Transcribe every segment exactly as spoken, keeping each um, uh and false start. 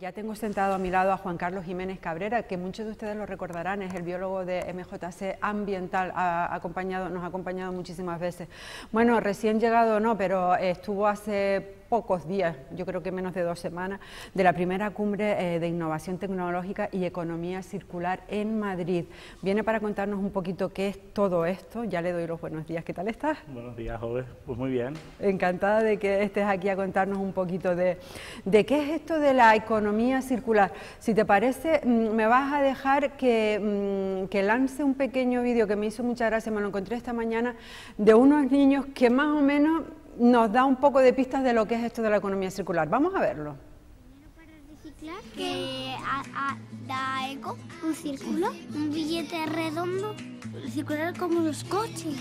ya tengo sentado a mi lado a Juan Carlos Jiménez Cabrera, que muchos de ustedes lo recordarán, es el biólogo de M J C Ambiental, ha acompañado, nos ha acompañado muchísimas veces. Bueno, recién llegado no, pero estuvo hace pocos días, yo creo que menos de dos semanas, de la primera cumbre eh, de innovación tecnológica y economía circular en Madrid. Viene para contarnos un poquito qué es todo esto. Ya le doy los buenos días. ¿Qué tal estás? Buenos días, joven. Pues muy bien. Encantada de que estés aquí a contarnos un poquito de, de qué es esto de la economía circular. Si te parece, me vas a dejar que, que lance un pequeño vídeo que me hizo mucha gracia, me lo encontré esta mañana, de unos niños que más o menos nos da un poco de pistas de lo que es esto de la economía circular. Vamos a verlo. Para reciclar, que a, a, da eco, un círculo, un billete redondo, circular como los coches.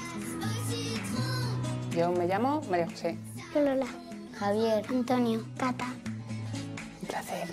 Yo me llamo María José. Lola, Javier, Antonio, Cata. Un placer.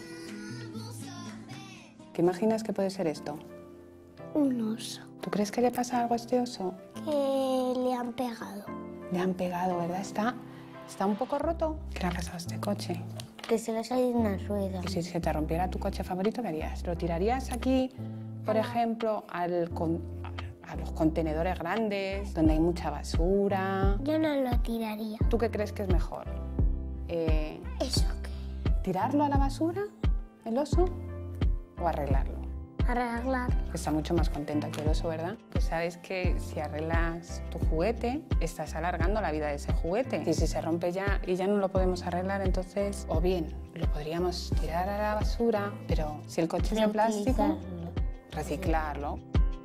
¿Te imaginas que puede ser esto? Un oso. ¿Tú crees que le pasa algo a este oso? Que le han pegado. Le han pegado, ¿verdad? Está, está un poco roto. ¿Qué le ha pasado a este coche? Que se le ha salido una rueda. Y si se te rompiera tu coche favorito, ¿qué harías? ¿Lo tirarías aquí, por ejemplo, al, con, a los contenedores grandes, donde hay mucha basura? Yo no lo tiraría. ¿Tú qué crees que es mejor? Eh, ¿Eso qué? ¿Tirarlo a la basura, el oso, o arreglarlo? Arreglar. Está mucho más contenta que el oso, ¿verdad? Que sabes que si arreglas tu juguete, estás alargando la vida de ese juguete. Y si se rompe ya y ya no lo podemos arreglar, entonces, o bien lo podríamos tirar a la basura, pero si el coche es de plástico, reciclarlo.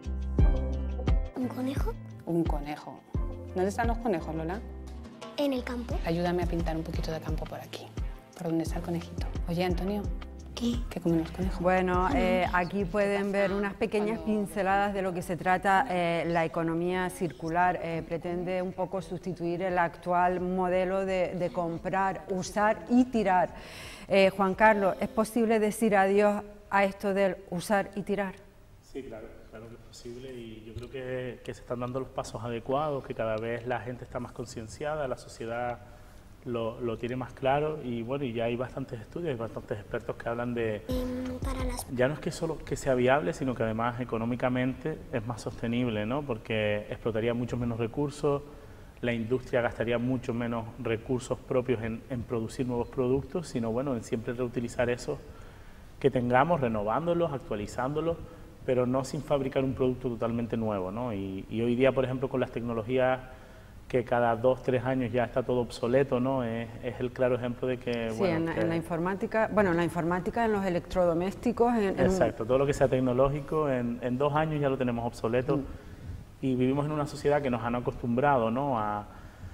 ¿Un conejo? Un conejo. ¿Dónde están los conejos, Lola? En el campo. Ayúdame a pintar un poquito de campo por aquí, por donde está el conejito. Oye, Antonio. ¿Qué? ¿Qué comen los conejos? Bueno, eh, aquí pueden ver unas pequeñas pinceladas de lo que se trata eh, la economía circular. Eh, pretende un poco sustituir el actual modelo de, de comprar, usar y tirar. Eh, Juan Carlos, ¿es posible decir adiós a esto del usar y tirar? Sí, claro, claro que es posible y yo creo que, que se están dando los pasos adecuados, que cada vez la gente está más concienciada, la sociedad Lo, lo tiene más claro y bueno, y ya hay bastantes estudios, hay bastantes expertos que hablan de... Para las... Ya no es que solo que sea viable, sino que además económicamente es más sostenible, ¿no? Porque explotaría muchos menos recursos, la industria gastaría mucho menos recursos propios en, en producir nuevos productos, sino bueno, en siempre reutilizar esos que tengamos, renovándolos, actualizándolos, pero no sin fabricar un producto totalmente nuevo, ¿no? Y, y hoy día, por ejemplo, con las tecnologías que cada dos, tres años ya está todo obsoleto, ¿no? Es, es el claro ejemplo de que... Sí, bueno, en, la, que... en la informática, bueno, en la informática, en los electrodomésticos... En, en Exacto, todo lo que sea tecnológico, en, en dos años ya lo tenemos obsoleto mm. y vivimos en una sociedad que nos han acostumbrado, ¿no? A,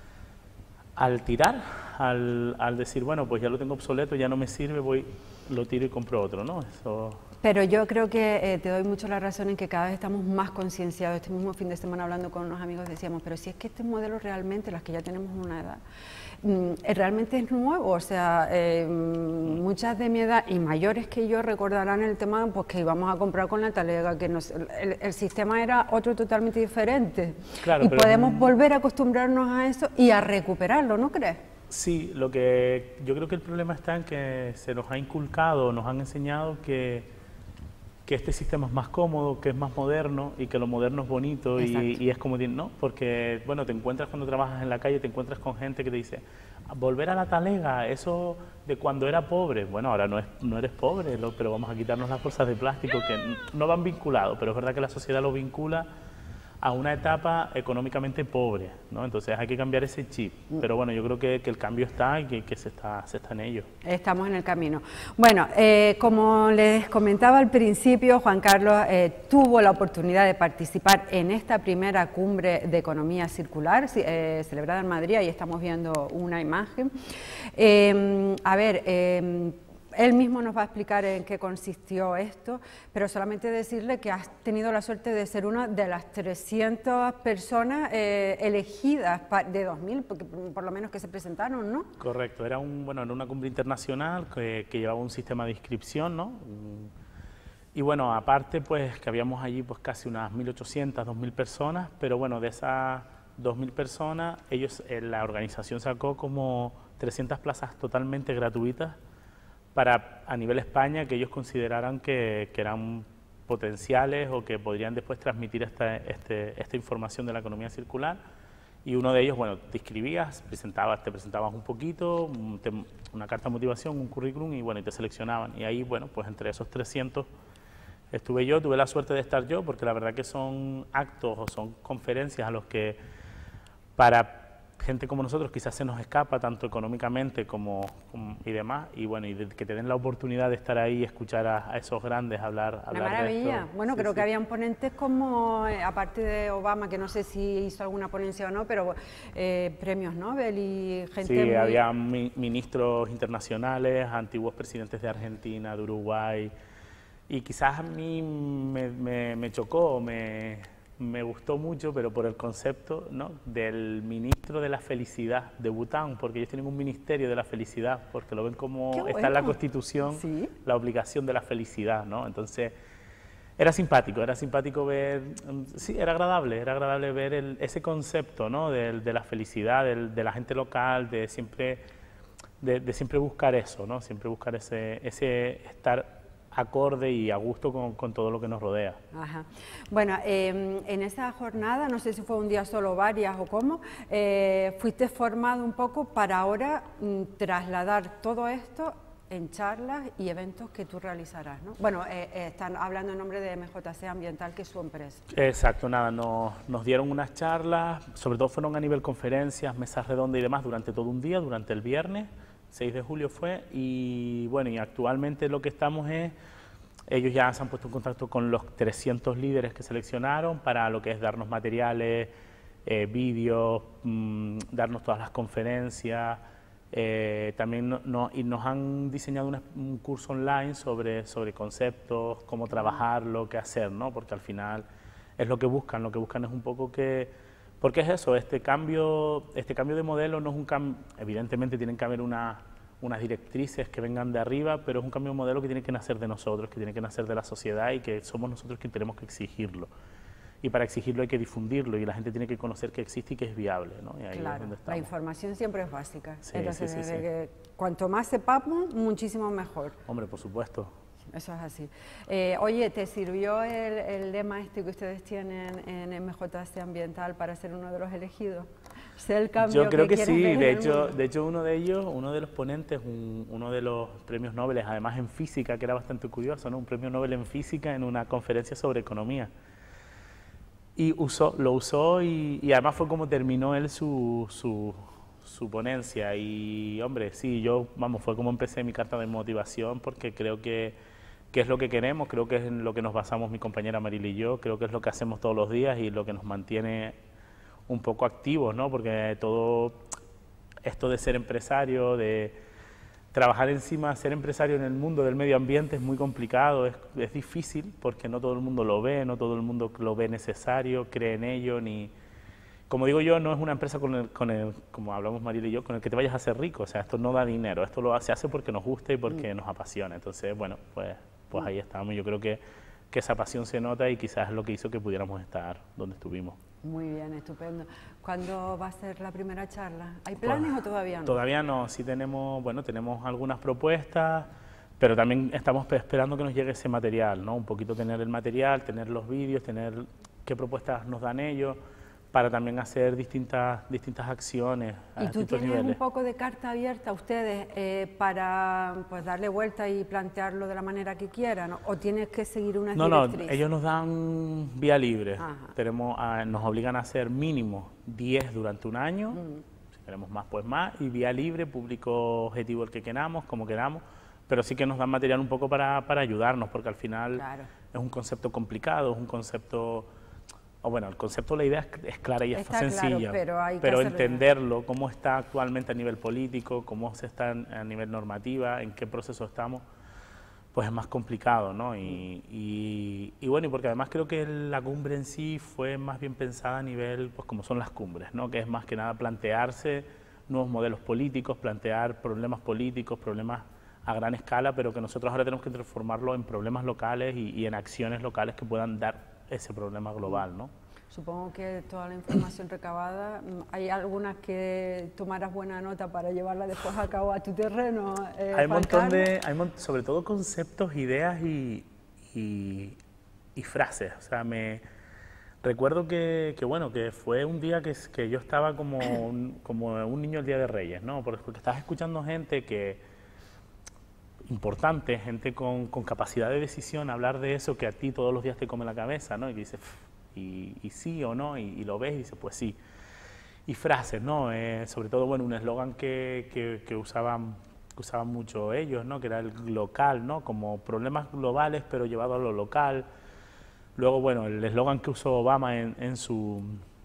al tirar, al, al decir, bueno, pues ya lo tengo obsoleto, ya no me sirve, voy, lo tiro y compro otro, ¿no? Eso... Pero yo creo que eh, te doy mucho la razón en que cada vez estamos más concienciados. Este mismo fin de semana hablando con unos amigos decíamos, pero si es que este modelo realmente, las que ya tenemos una edad, mm, realmente es nuevo, o sea, eh, muchas de mi edad y mayores que yo recordarán el tema pues que íbamos a comprar con la talega, que nos, el, el sistema era otro totalmente diferente. Claro, y pero podemos es... volver a acostumbrarnos a eso y a recuperarlo, ¿no crees? Sí, lo que yo creo que el problema está en que se nos ha inculcado, nos han enseñado que que este sistema es más cómodo, que es más moderno y que lo moderno es bonito y, y es como, ¿no? Porque, bueno, te encuentras cuando trabajas en la calle, te encuentras con gente que te dice, volver a la talega, eso de cuando era pobre. Bueno, ahora no, es, no eres pobre, lo, pero vamos a quitarnos las bolsas de plástico que no van vinculados, pero es verdad que la sociedad lo vincula a una etapa económicamente pobre, ¿no? Entonces hay que cambiar ese chip, pero bueno, yo creo que, que el cambio está y que, que se, está, se está en ello. Estamos en el camino. Bueno, eh, como les comentaba al principio, Juan Carlos eh, tuvo la oportunidad de participar en esta primera cumbre de economía circular eh, celebrada en Madrid, ahí estamos viendo una imagen. Eh, a ver, eh, él mismo nos va a explicar en qué consistió esto, pero solamente decirle que has tenido la suerte de ser una de las trescientas personas eh, elegidas de dos mil, porque por lo menos que se presentaron, ¿no? Correcto, era, un, bueno, era una cumbre internacional que, que llevaba un sistema de inscripción, ¿no? Y bueno, aparte pues que habíamos allí pues casi unas mil ochocientas, dos mil personas, pero bueno, de esas dos mil personas, ellos, eh, la organización sacó como trescientas plazas totalmente gratuitas para a nivel España que ellos consideraran que, que eran potenciales o que podrían después transmitir esta, este, esta información de la economía circular. Y uno de ellos, bueno, te inscribías, presentabas, te presentabas un poquito, te, una carta de motivación, un currículum y bueno, y te seleccionaban. Y ahí, bueno, pues entre esos trescientos estuve yo, tuve la suerte de estar yo, porque la verdad que son actos o son conferencias a los que para gente como nosotros quizás se nos escapa tanto económicamente como, como y demás, y bueno, y de, que te den la oportunidad de estar ahí y escuchar a, a esos grandes hablar, hablar Una maravilla. de esto. Bueno, sí, creo sí. que habían ponentes como, eh, aparte de Obama, que no sé si hizo alguna ponencia o no, pero eh, premios Nobel y gente Sí, muy... había mi, ministros internacionales, antiguos presidentes de Argentina, de Uruguay, y quizás a mí me, me, me chocó, me... me gustó mucho, pero por el concepto, ¿no?, del ministro de la felicidad de Bután, porque ellos tienen un ministerio de la felicidad, porque lo ven como Qué está en la bueno. Constitución, ¿Sí? la obligación de la felicidad, ¿no? Entonces, era simpático, era simpático ver, sí, era agradable, era agradable ver el, ese concepto, ¿no?, de, de la felicidad, de, de la gente local, de siempre, de, de siempre buscar eso, ¿no?, siempre buscar ese, ese estar acorde y a gusto con, con todo lo que nos rodea. Ajá. Bueno, eh, en esa jornada, no sé si fue un día solo, varias o cómo, eh, fuiste formado un poco para ahora mm, trasladar todo esto en charlas y eventos que tú realizarás, ¿no? Bueno, eh, eh, están hablando en nombre de M J C Ambiental, que es su empresa. Exacto, nada, nos, nos dieron unas charlas, sobre todo fueron a nivel conferencias, mesas redondas y demás durante todo un día, durante el viernes, seis de julio fue, y bueno, y actualmente lo que estamos es, ellos ya se han puesto en contacto con los trescientos líderes que seleccionaron para lo que es darnos materiales, eh, vídeos, mmm, darnos todas las conferencias, eh, también no, no, y nos han diseñado una, un curso online sobre, sobre conceptos, cómo trabajarlo, qué hacer, ¿no? Porque al final es lo que buscan, lo que buscan es un poco que... Porque es eso, este cambio, este cambio de modelo no es un cambio, evidentemente tienen que haber una, unas directrices que vengan de arriba, pero es un cambio de modelo que tiene que nacer de nosotros, que tiene que nacer de la sociedad y que somos nosotros quienes tenemos que exigirlo. Y para exigirlo hay que difundirlo y la gente tiene que conocer que existe y que es viable, ¿no? Y ahí Claro, es donde la estamos. información siempre es básica. Sí, Entonces, sí, sí, desde sí. que cuanto más sepamos, muchísimo mejor. Hombre, por supuesto. Eso es así. Eh, oye, ¿te sirvió el, el lema este que ustedes tienen en M J C Ambiental para ser uno de los elegidos? ¿Ser el cambio Yo creo que, que sí, quieres ver de en el hecho, mundo? de hecho uno de ellos, uno de los ponentes, un, uno de los premios Nobel, además en física, que era bastante curioso, ¿no? Un premio Nobel en física en una conferencia sobre economía. Y usó, lo usó y, y además fue como terminó él su, su, su ponencia. Y hombre, sí, yo, vamos, fue como empecé mi carta de motivación porque creo que, que es lo que queremos, creo que es en lo que nos basamos mi compañera Maril y yo, creo que es lo que hacemos todos los días y lo que nos mantiene un poco activos, ¿no? Porque todo esto de ser empresario, de trabajar encima, ser empresario en el mundo del medio ambiente es muy complicado, es, es difícil porque no todo el mundo lo ve, no todo el mundo lo ve necesario, cree en ello, ni... Como digo yo, no es una empresa con el, con el, como hablamos Maril y yo, con el que te vayas a hacer rico, o sea, esto no da dinero, esto lo se hace porque nos gusta y porque mm. nos apasiona, entonces, bueno, pues, pues ahí estamos, yo creo que, que esa pasión se nota y quizás es lo que hizo que pudiéramos estar donde estuvimos. Muy bien, estupendo. ¿Cuándo va a ser la primera charla? ¿Hay planes Pues, o todavía no? Todavía no, sí tenemos, bueno, tenemos algunas propuestas, pero también estamos esperando que nos llegue ese material, ¿no? Un poquito tener el material, tener los vídeos, tener qué propuestas nos dan ellos, para también hacer distintas, distintas acciones a ¿Y tú distintos tienes niveles. un poco de carta abierta a ustedes eh, para pues, darle vuelta y plantearlo de la manera que quieran? ¿O tienes que seguir unas No, directrices? no, ellos nos dan vía libre. Ajá. Tenemos, a, nos obligan a hacer mínimo diez durante un año, Mm. si queremos más, pues más, y vía libre, público objetivo el que queramos, como queramos, pero sí que nos dan material un poco para, para ayudarnos, porque al final Claro. es un concepto complicado, es un concepto... O bueno, el concepto, la idea es, es clara y es Está sencilla, claro, pero hay que pero hacerlo. entenderlo, cómo está actualmente a nivel político, cómo se está a nivel normativa, en qué proceso estamos, pues es más complicado, ¿no? Y, y, y bueno, y porque además creo que la cumbre en sí fue más bien pensada a nivel, pues como son las cumbres, ¿no? Que es más que nada plantearse nuevos modelos políticos, plantear problemas políticos, problemas a gran escala, pero que nosotros ahora tenemos que transformarlo en problemas locales y, y en acciones locales que puedan dar ese problema global, ¿no? Supongo que toda la información recabada, hay algunas que tomarás buena nota para llevarla después a cabo a tu terreno. Eh, hay un montón Carlos. de, hay mon sobre todo conceptos, ideas y, y, y frases. O sea, me recuerdo que, que bueno, que fue un día que, que yo estaba como un, como un niño el Día de Reyes, ¿no? Porque estás escuchando gente que importante, gente con, con capacidad de decisión, hablar de eso que a ti todos los días te come la cabeza, ¿no? Y dices, y, y sí o no, y, y lo ves y dices, pues sí. Y frases, ¿no? Eh, sobre todo, bueno, un eslogan que, que, que, usaban, que usaban mucho ellos, ¿no? Que era el local, ¿no? Como problemas globales, pero llevado a lo local. Luego, bueno, el eslogan que usó Obama en, en, su,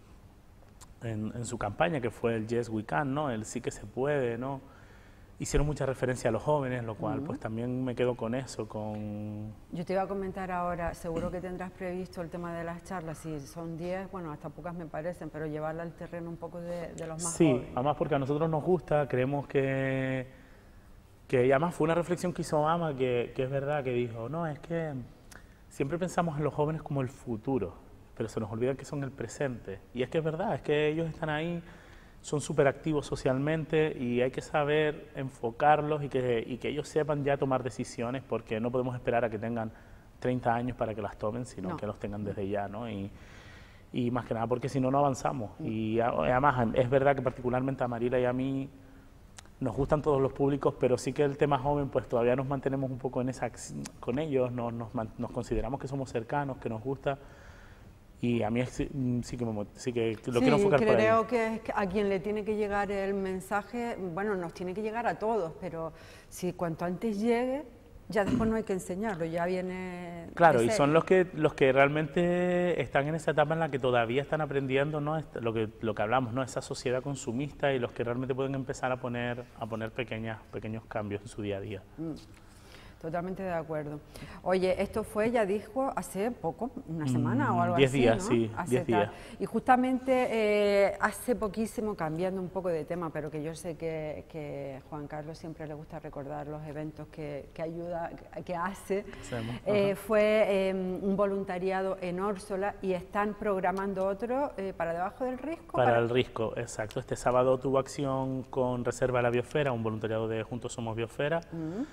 en, en su campaña, que fue el Yes We Can, ¿no? El sí que se puede, ¿no? Hicieron mucha referencia a los jóvenes, lo cual uh-huh. pues también me quedo con eso, con... Yo te iba a comentar ahora, seguro que tendrás previsto el tema de las charlas, si son diez, bueno, hasta pocas me parecen, pero llevarla al terreno un poco de, de los más sí, jóvenes. Sí, además porque a nosotros nos gusta, creemos que... que y además fue una reflexión que hizo Obama, que, que es verdad, que dijo, no, es que siempre pensamos en los jóvenes como el futuro, pero se nos olvida que son el presente. Y es que es verdad, es que ellos están ahí, son súper activos socialmente y hay que saber enfocarlos y que, y que ellos sepan ya tomar decisiones, porque no podemos esperar a que tengan treinta años para que las tomen, sino no. que los tengan desde ya, ¿no? Y, y más que nada porque si no, no avanzamos. Mm. Y además es verdad que particularmente a Marila y a mí nos gustan todos los públicos, pero sí que el tema joven pues todavía nos mantenemos un poco en esa con ellos, nos, nos, nos consideramos que somos cercanos, que nos gusta. Y a mí sí, sí, que, me, sí que lo sí, quiero enfocar por ahí. Creo que a quien le tiene que llegar el mensaje, bueno, nos tiene que llegar a todos, pero si cuanto antes llegue, ya después no hay que enseñarlo, ya viene... Claro, y son los que los que realmente están en esa etapa en la que todavía están aprendiendo, ¿no? Lo que lo que hablamos, ¿no? Esa sociedad consumista y los que realmente pueden empezar a poner a poner pequeñas pequeños cambios en su día a día. Mm. Totalmente de acuerdo. Oye, esto fue, ya dijo, hace poco, una semana mm, o algo diez así, días, ¿no? sí, hace diez días. Y justamente eh, hace poquísimo, cambiando un poco de tema, pero que yo sé que, que Juan Carlos siempre le gusta recordar los eventos que, que ayuda, que, que hace, eh, fue eh, un voluntariado en Órsola y están programando otro eh, para debajo del Risco. Para, para el Risco, exacto. Este sábado tuvo acción con Reserva de la Biosfera, un voluntariado de Juntos Somos Biosfera. Mm.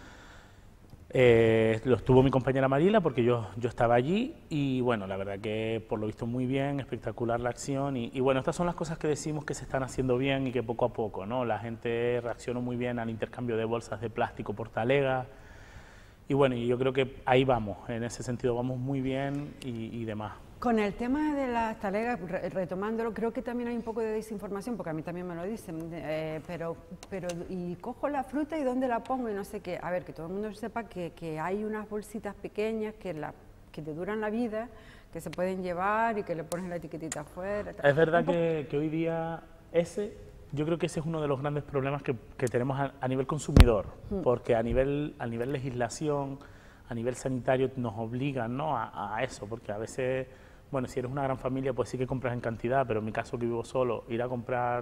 Eh, lo estuvo mi compañera Marila porque yo, yo estaba allí y bueno, la verdad que por lo visto muy bien, espectacular la acción y, y bueno, estas son las cosas que decimos que se están haciendo bien y que poco a poco, ¿no? La gente reaccionó muy bien al intercambio de bolsas de plástico por talega y bueno, y yo creo que ahí vamos, en ese sentido vamos muy bien y, y demás. Con el tema de las talegas, re retomándolo, creo que también hay un poco de desinformación, porque a mí también me lo dicen, eh, pero, pero y cojo la fruta y dónde la pongo y no sé qué. A ver, que todo el mundo sepa que, que hay unas bolsitas pequeñas que, la, que te duran la vida, que se pueden llevar y que le pones la etiquetita afuera. Es verdad que, que hoy día ese, yo creo que ese es uno de los grandes problemas que, que tenemos a, a nivel consumidor, hmm. porque a nivel, a nivel legislación, a nivel sanitario nos obligan, ¿no? a, a eso, porque a veces... Bueno, si eres una gran familia, pues sí que compras en cantidad, pero en mi caso que vivo solo, ir a comprar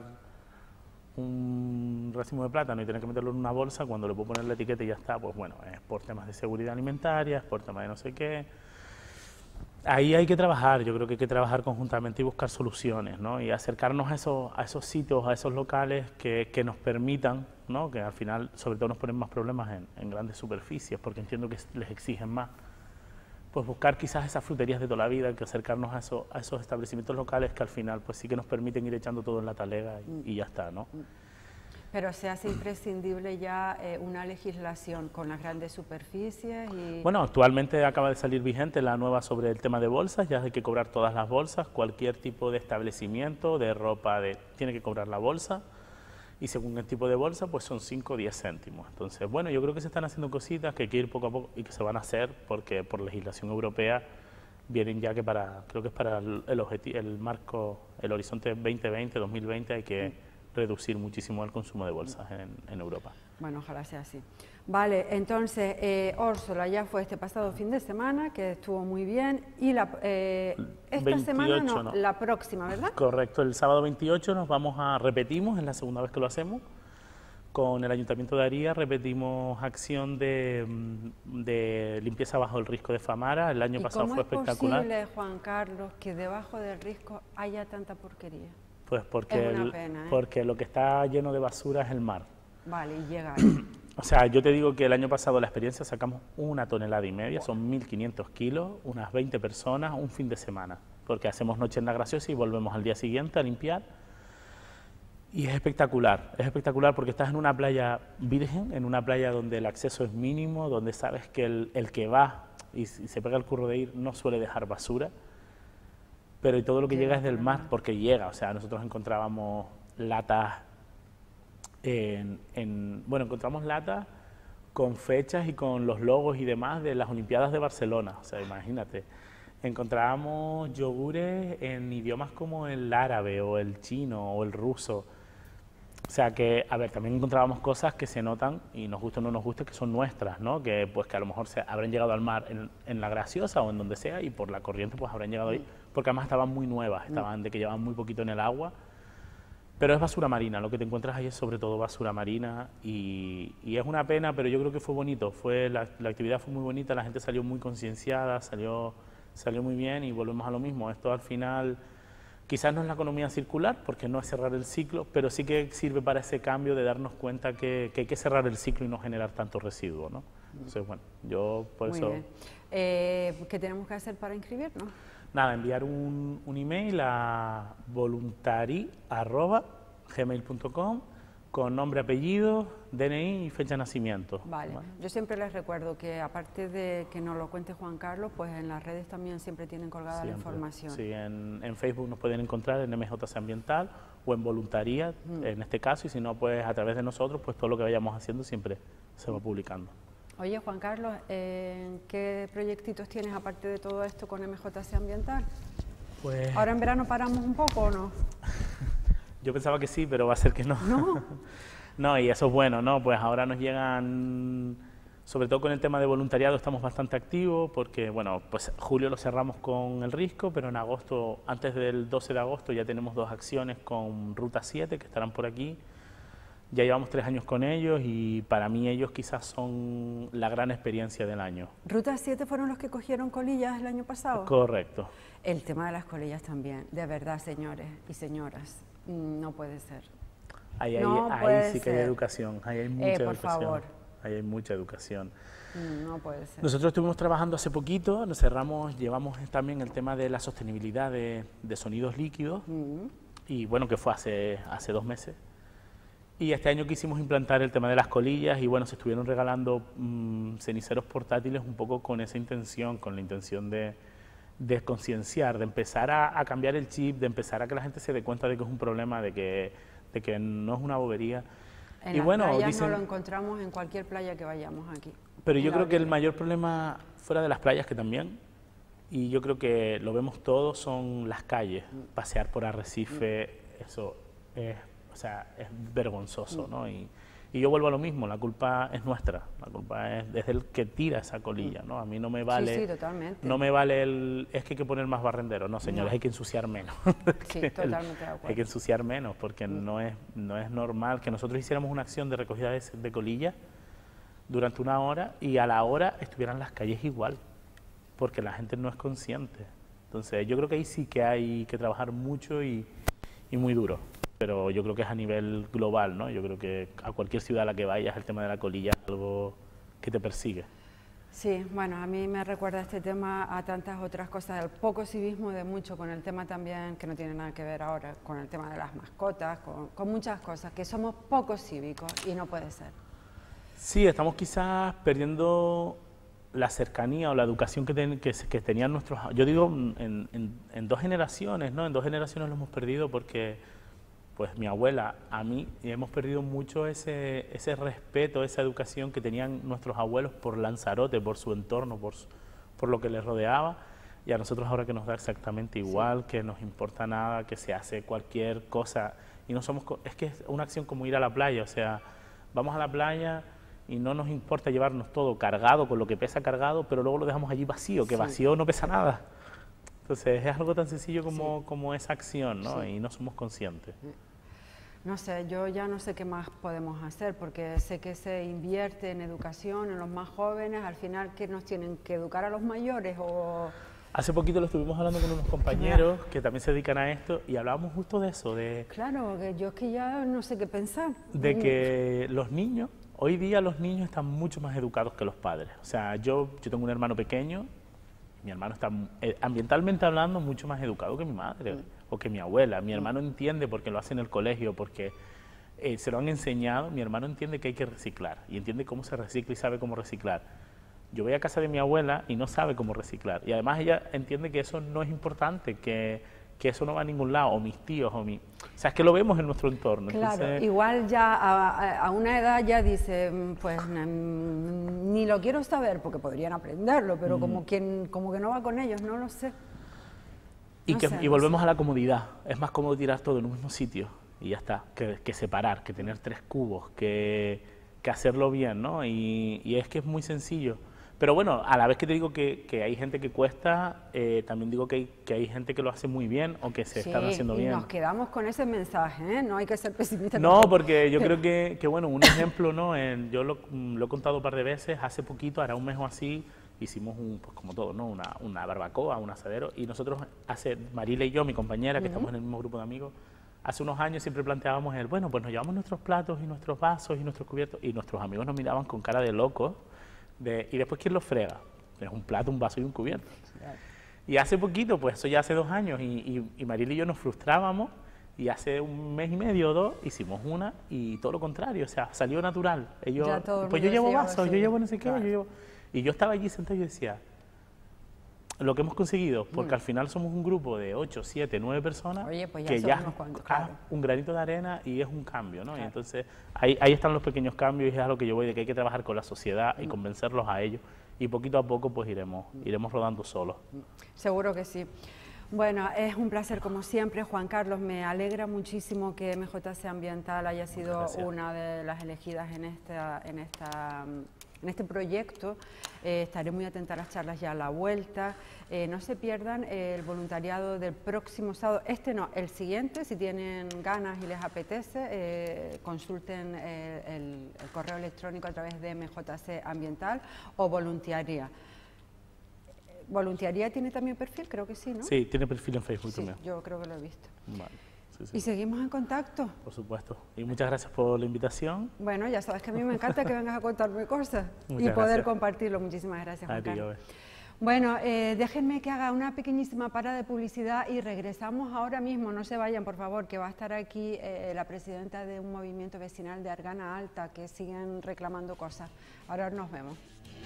un racimo de plátano y tener que meterlo en una bolsa, cuando le puedo poner la etiqueta y ya está, pues bueno, es por temas de seguridad alimentaria, es por temas de no sé qué. Ahí hay que trabajar, yo creo que hay que trabajar conjuntamente y buscar soluciones, ¿no? Y acercarnos a esos, a esos sitios, a esos locales que, que nos permitan, ¿no? Que al final, sobre todo, nos ponen más problemas en, en grandes superficies, porque entiendo que les exigen más. Pues buscar quizás esas fruterías de toda la vida, que acercarnos a, eso, a esos establecimientos locales que al final pues sí que nos permiten ir echando todo en la talega y, y ya está, ¿no? Pero se hace imprescindible ya eh, una legislación con las grandes superficies y... Bueno, actualmente acaba de salir vigente la nueva sobre el tema de bolsas, ya hay que cobrar todas las bolsas, cualquier tipo de establecimiento, de ropa, de, tiene que cobrar la bolsa. Y según el tipo de bolsa, pues son cinco o diez céntimos. Entonces, bueno, yo creo que se están haciendo cositas que hay que ir poco a poco y que se van a hacer porque por legislación europea vienen ya que para, creo que es para el, el, el marco, el horizonte veinte veinte, dos mil veinte hay que reducir muchísimo el consumo de bolsas en, en Europa. Bueno, ojalá sea así. Vale, entonces, eh, Órsola ya fue este pasado fin de semana, que estuvo muy bien, y la, eh, esta veintiocho, semana no, no, la próxima, ¿verdad? Correcto, el sábado veintiocho nos vamos a, repetimos, es la segunda vez que lo hacemos, con el Ayuntamiento de Aría repetimos acción de, de limpieza bajo el risco de Famara. El año pasado fue espectacular. ¿Cómo es posible, Juan Carlos, que debajo del risco haya tanta porquería? Pues porque, es una el, pena, ¿eh? porque lo que está lleno de basura es el mar. Vale, y llega ahí. O sea, yo te digo que el año pasado la experiencia sacamos una tonelada y media, son mil quinientos kilos, unas veinte personas, un fin de semana, porque hacemos noche en La Graciosa y volvemos al día siguiente a limpiar. Y es espectacular, es espectacular porque estás en una playa virgen, en una playa donde el acceso es mínimo, donde sabes que el, el que va y, y se pega el curro de ir no suele dejar basura, pero todo lo que llega es del mar, porque llega, o sea, nosotros encontrábamos latas, en, en, bueno, encontramos latas con fechas y con los logos y demás de las Olimpiadas de Barcelona, o sea, imagínate. Encontrábamos yogures en idiomas como el árabe o el chino o el ruso. O sea que, a ver, también encontrábamos cosas que se notan, y nos guste o no nos guste, que son nuestras, ¿no? Que pues que a lo mejor se habrán llegado al mar en, en La Graciosa o en donde sea, y por la corriente pues habrán llegado ahí, porque además estaban muy nuevas, estaban de que llevaban muy poquito en el agua. Pero es basura marina, lo que te encuentras ahí es sobre todo basura marina, y, y es una pena, pero yo creo que fue bonito, fue la, la actividad fue muy bonita, la gente salió muy concienciada, salió, salió muy bien, y volvemos a lo mismo. Esto al final quizás no es la economía circular, porque no es cerrar el ciclo, pero sí que sirve para ese cambio de darnos cuenta que, que hay que cerrar el ciclo y no generar tanto residuo, ¿no? Entonces, bueno, yo por Muy eso... bien. Eh, ¿Qué tenemos que hacer para inscribirnos? Nada, enviar un, un email a voluntari arroba gmail punto com con nombre, apellido, D N I y fecha de nacimiento. Vale. ¿Vale? Yo siempre les recuerdo que aparte de que nos lo cuente Juan Carlos, pues en las redes también siempre tienen colgada Siempre. la información. Sí, en, en Facebook nos pueden encontrar en M J C Ambiental o en Voluntaría, mm. en este caso, y si no, pues a través de nosotros, pues todo lo que vayamos haciendo siempre se va publicando. Oye, Juan Carlos, eh, ¿qué proyectitos tienes aparte de todo esto con M J C Ambiental? Pues... ¿Ahora en verano paramos un poco o no? Yo pensaba que sí, pero va a ser que no. No. No, y eso es bueno, ¿no? Pues ahora nos llegan, sobre todo con el tema de voluntariado estamos bastante activos, porque, bueno, pues julio lo cerramos con el Risco, pero en agosto, antes del doce de agosto, ya tenemos dos acciones con Ruta siete, que estarán por aquí. Ya llevamos tres años con ellos y para mí ellos quizás son la gran experiencia del año. ¿Ruta siete fueron los que cogieron colillas el año pasado? Correcto. El tema de las colillas también, de verdad, señores y señoras, no puede ser. Ahí, ahí, no ahí puede sí que ser. hay educación, ahí hay mucha eh, por educación. favor. Ahí hay mucha educación. No puede ser. Nosotros estuvimos trabajando hace poquito, nos cerramos, llevamos también el tema de la sostenibilidad de, de sonidos líquidos, mm. y bueno, que fue hace, hace dos meses. Y este año quisimos implantar el tema de las colillas y bueno, se estuvieron regalando mmm, ceniceros portátiles un poco con esa intención, con la intención de, de concienciar, de empezar a, a cambiar el chip, de empezar a que la gente se dé cuenta de que es un problema, de que, de que no es una bobería. En y las bueno, playas dicen, no lo encontramos en cualquier playa que vayamos aquí. Pero yo creo que el mayor problema, fuera de las playas que también, y yo creo que lo vemos todos, son las calles, pasear por Arrecife, eso es... O sea, es vergonzoso, ¿no? Y, y yo vuelvo a lo mismo, la culpa es nuestra, la culpa es, es el que tira esa colilla, ¿no? A mí no me vale... Sí, sí, totalmente. No me vale el... Es que hay que poner más barrenderos, no, señores, no. Hay que ensuciar menos. Sí, totalmente de acuerdo. Hay que ensuciar menos, porque mm. no, es, no es normal que nosotros hiciéramos una acción de recogida de, de colillas durante una hora y a la hora estuvieran las calles igual, porque la gente no es consciente. Entonces, yo creo que ahí sí que hay que trabajar mucho y, y muy duro. Pero yo creo que es a nivel global, ¿no? Yo creo que a cualquier ciudad a la que vayas el tema de la colilla es algo que te persigue. Sí, bueno, a mí me recuerda este tema a tantas otras cosas, el poco civismo de mucho, con el tema también que no tiene nada que ver ahora, con el tema de las mascotas, con, con muchas cosas, que somos poco cívicos y no puede ser. Sí, estamos quizás perdiendo la cercanía o la educación que, ten, que, que tenían nuestros... Yo digo, en, en, en dos generaciones, ¿no? En dos generaciones lo hemos perdido porque... pues mi abuela, a mí, y hemos perdido mucho ese, ese respeto, esa educación que tenían nuestros abuelos por Lanzarote, por su entorno, por, su, por lo que les rodeaba, y a nosotros ahora que nos da exactamente igual, sí. que nos importa nada, que se hace cualquier cosa, y no somos, es que es una acción como ir a la playa, o sea, vamos a la playa y no nos importa llevarnos todo cargado, con lo que pesa cargado, pero luego lo dejamos allí vacío, que sí. vacío no pesa nada. Entonces es algo tan sencillo como, sí. como esa acción, ¿no? Sí. Y no somos conscientes. no sé, yo ya no sé qué más podemos hacer, porque sé que se invierte en educación, en los más jóvenes, al final, ¿qué nos tienen que educar a los mayores? O... Hace poquito lo estuvimos hablando con unos compañeros que también se dedican a esto y hablábamos justo de eso, de... Claro, que yo es que ya no sé qué pensar. De que los niños, hoy día los niños están mucho más educados que los padres. O sea, yo, yo tengo un hermano pequeño, mi hermano está eh, ambientalmente hablando mucho más educado que mi madre mm. o que mi abuela. Mi hermano entiende porque lo hace en el colegio, porque eh, se lo han enseñado. Mi hermano entiende que hay que reciclar y entiende cómo se recicla y sabe cómo reciclar. Yo voy a casa de mi abuela y no sabe cómo reciclar. Y además ella entiende que eso no es importante, que, que eso no va a ningún lado, o mis tíos, o mi... O sea, es que lo vemos en nuestro entorno. Claro, entonces... igual ya a, a una edad ya dice, pues ni lo quiero saber, porque podrían aprenderlo, pero mm. como, que, como que no va con ellos, no lo sé. Y, no que, sé, y no volvemos sé. a la comodidad. Es más cómodo tirar todo en un mismo sitio y ya está, que, que separar, que tener tres cubos, que, que hacerlo bien, ¿no? Y, y es que es muy sencillo. Pero bueno, a la vez que te digo que, que hay gente que cuesta, eh, también digo que hay, que hay gente que lo hace muy bien o que se sí, están haciendo y bien. nos quedamos con ese mensaje, ¿eh? No hay que ser pesimista. No, porque yo creo que, que bueno, un ejemplo, ¿no? En, yo lo, lo he contado un par de veces, hace poquito, hará un mes o así, hicimos, un, pues como todo, ¿no? Una, una barbacoa, un asadero, y nosotros, hace Marila y yo, mi compañera, que uh-huh. estamos en el mismo grupo de amigos, hace unos años siempre planteábamos el, bueno, pues nos llevamos nuestros platos y nuestros vasos y nuestros cubiertos, y nuestros amigos nos miraban con cara de locos. De, y después, ¿quién los frega? Es un plato, un vaso y un cubierto. Claro. Y hace poquito, pues eso ya hace dos años, y, y, y Maril y yo nos frustrábamos, y hace un mes y medio o dos hicimos una, y todo lo contrario, o sea, salió natural. Ellos, pues yo llevo vasos, yo llevo no sé qué, claro. yo llevo... Y yo estaba allí sentado y decía, lo que hemos conseguido, porque mm. al final somos un grupo de ocho, siete, nueve personas, Oye, pues ya que ya cuantos, ah, claro. un granito de arena y es un cambio, ¿no? Claro. Y entonces ahí, ahí están los pequeños cambios y es a lo que yo voy, de que hay que trabajar con la sociedad mm. y convencerlos a ellos, y poquito a poco pues iremos, mm. iremos rodando solos. Seguro que sí. Bueno, es un placer como siempre, Juan Carlos. Me alegra muchísimo que M J C Ambiental haya sido una de las elegidas en esta, en esta, en este proyecto. Eh, estaré muy atenta a las charlas ya a la vuelta. Eh, no se pierdan el voluntariado del próximo sábado. Este no, el siguiente, si tienen ganas y les apetece, eh, consulten eh, el, el correo electrónico a través de M J C Ambiental o Voluntariaría. ¿Voluntariaría tiene también perfil? Creo que sí, ¿no? Sí, tiene perfil en Facebook sí, también. Yo creo que lo he visto. Vale. Sí, sí. ¿Y seguimos en contacto? Por supuesto. Y muchas gracias por la invitación. Bueno, ya sabes que a mí me encanta que vengas a contarme cosas muchas y poder gracias. compartirlo. Muchísimas gracias, Juan a ti, Carlos. Bueno, eh, déjenme que haga una pequeñísima parada de publicidad y regresamos ahora mismo. No se vayan, por favor, que va a estar aquí eh, la presidenta de un movimiento vecinal de Argana Alta, que siguen reclamando cosas. Ahora nos vemos.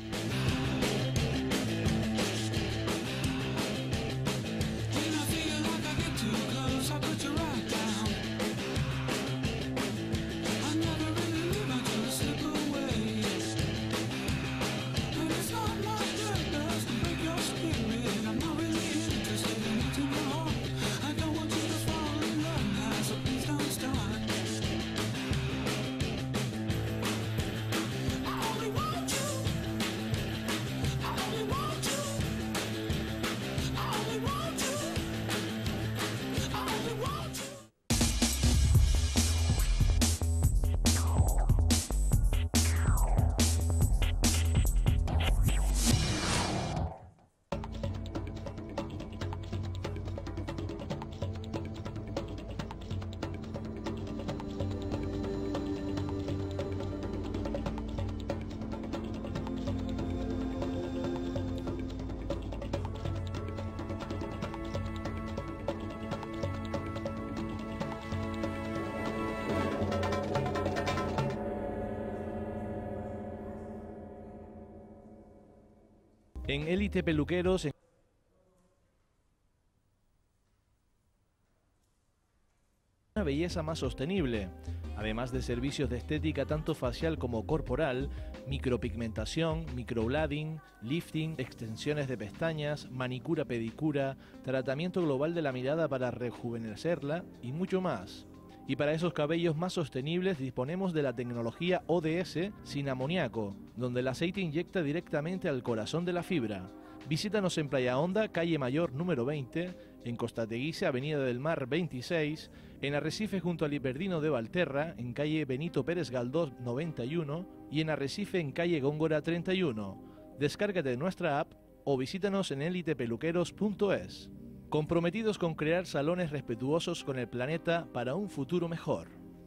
En Élite Peluqueros, en una belleza más sostenible, además de servicios de estética tanto facial como corporal, micropigmentación, microblading, lifting, extensiones de pestañas, manicura pedicura, tratamiento global de la mirada para rejuvenecerla y mucho más. Y para esos cabellos más sostenibles disponemos de la tecnología O D S sin amoníaco, donde el aceite inyecta directamente al corazón de la fibra. Visítanos en Playa Honda, calle Mayor número veinte, en Costa Teguise, Avenida del Mar veintiséis, en Arrecife junto al Hiperdino de Valterra, en calle Benito Pérez Galdós noventa y uno y en Arrecife en calle Góngora treinta y uno. Descárgate de nuestra app o visítanos en elite peluqueros punto es. Comprometidos con crear salones respetuosos con el planeta para un futuro mejor.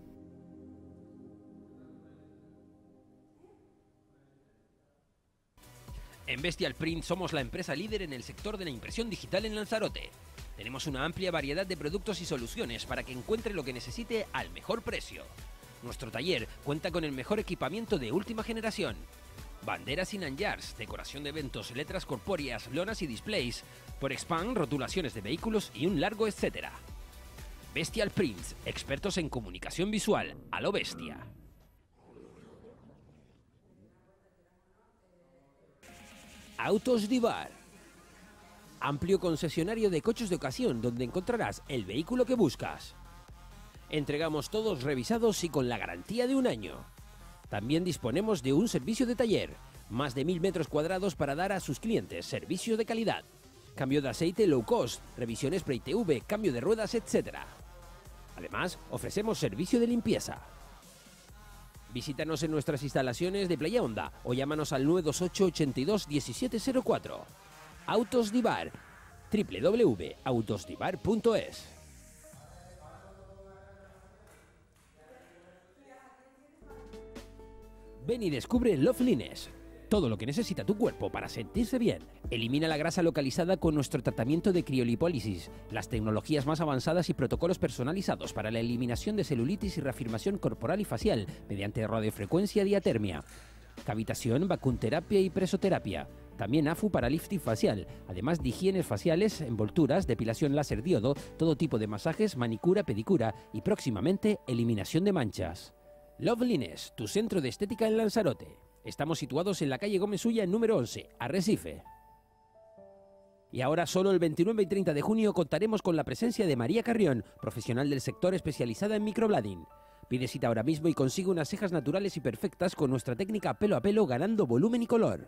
En Bestial Print somos la empresa líder en el sector de la impresión digital en Lanzarote. Tenemos una amplia variedad de productos y soluciones para que encuentre lo que necesite al mejor precio. Nuestro taller cuenta con el mejor equipamiento de última generación. Banderas y lanyards, decoración de eventos, letras corpóreas, lonas y displays, por expand, rotulaciones de vehículos y un largo etcétera. Bestial Prints, expertos en comunicación visual, a lo bestia. Autos Divar. Amplio concesionario de coches de ocasión donde encontrarás el vehículo que buscas. Entregamos todos revisados y con la garantía de un año. También disponemos de un servicio de taller, más de mil metros cuadrados para dar a sus clientes servicio de calidad. Cambio de aceite low cost, revisiones pre-T V, cambio de ruedas, etcétera. Además, ofrecemos servicio de limpieza. Visítanos en nuestras instalaciones de Playa Honda o llámanos al nueve dos ocho, ochenta y dos, diecisiete cero cuatro. Autos Divar, doble u doble u doble u punto autos divar punto es. Ven y descubre Lovelines. Todo lo que necesita tu cuerpo para sentirse bien. Elimina la grasa localizada con nuestro tratamiento de criolipólisis, las tecnologías más avanzadas y protocolos personalizados para la eliminación de celulitis y reafirmación corporal y facial mediante radiofrecuencia diatermia. Cavitación, vacunterapia y presoterapia. También A F U para lifting facial, además de higienes faciales, envolturas, depilación láser diodo, todo tipo de masajes, manicura, pedicura y próximamente eliminación de manchas. Lovelines, tu centro de estética en Lanzarote. Estamos situados en la calle Gómez Ulla, número once, Arrecife. Y ahora solo el veintinueve y treinta de junio contaremos con la presencia de María Carrión, profesional del sector especializada en microblading. Pide cita ahora mismo y consigue unas cejas naturales y perfectas con nuestra técnica pelo a pelo, ganando volumen y color.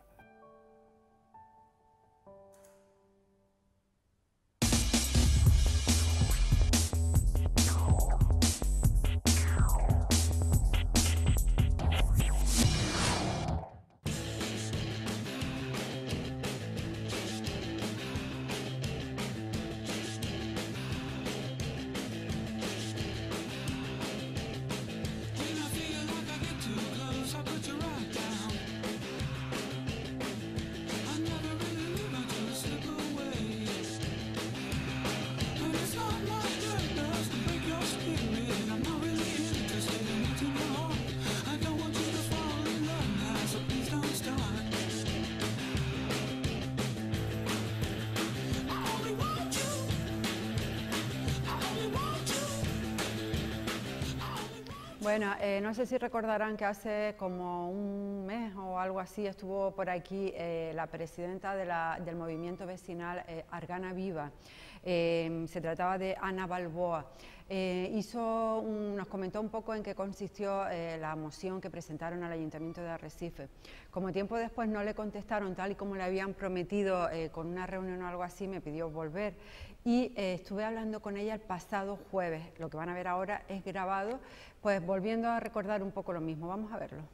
Bueno, eh, no sé si recordarán que hace como un mes o algo así estuvo por aquí eh, la presidenta de la, del movimiento vecinal eh, Argana Viva. Eh, se trataba de Ana Balboa. Eh, hizo un, nos comentó un poco en qué consistió eh, la moción que presentaron al Ayuntamiento de Arrecife. Como tiempo después no le contestaron tal y como le habían prometido eh, con una reunión o algo así, me pidió volver y eh, estuve hablando con ella el pasado jueves. Lo que van a ver ahora es grabado, pues volviendo a recordar un poco lo mismo. Vamos a verlo.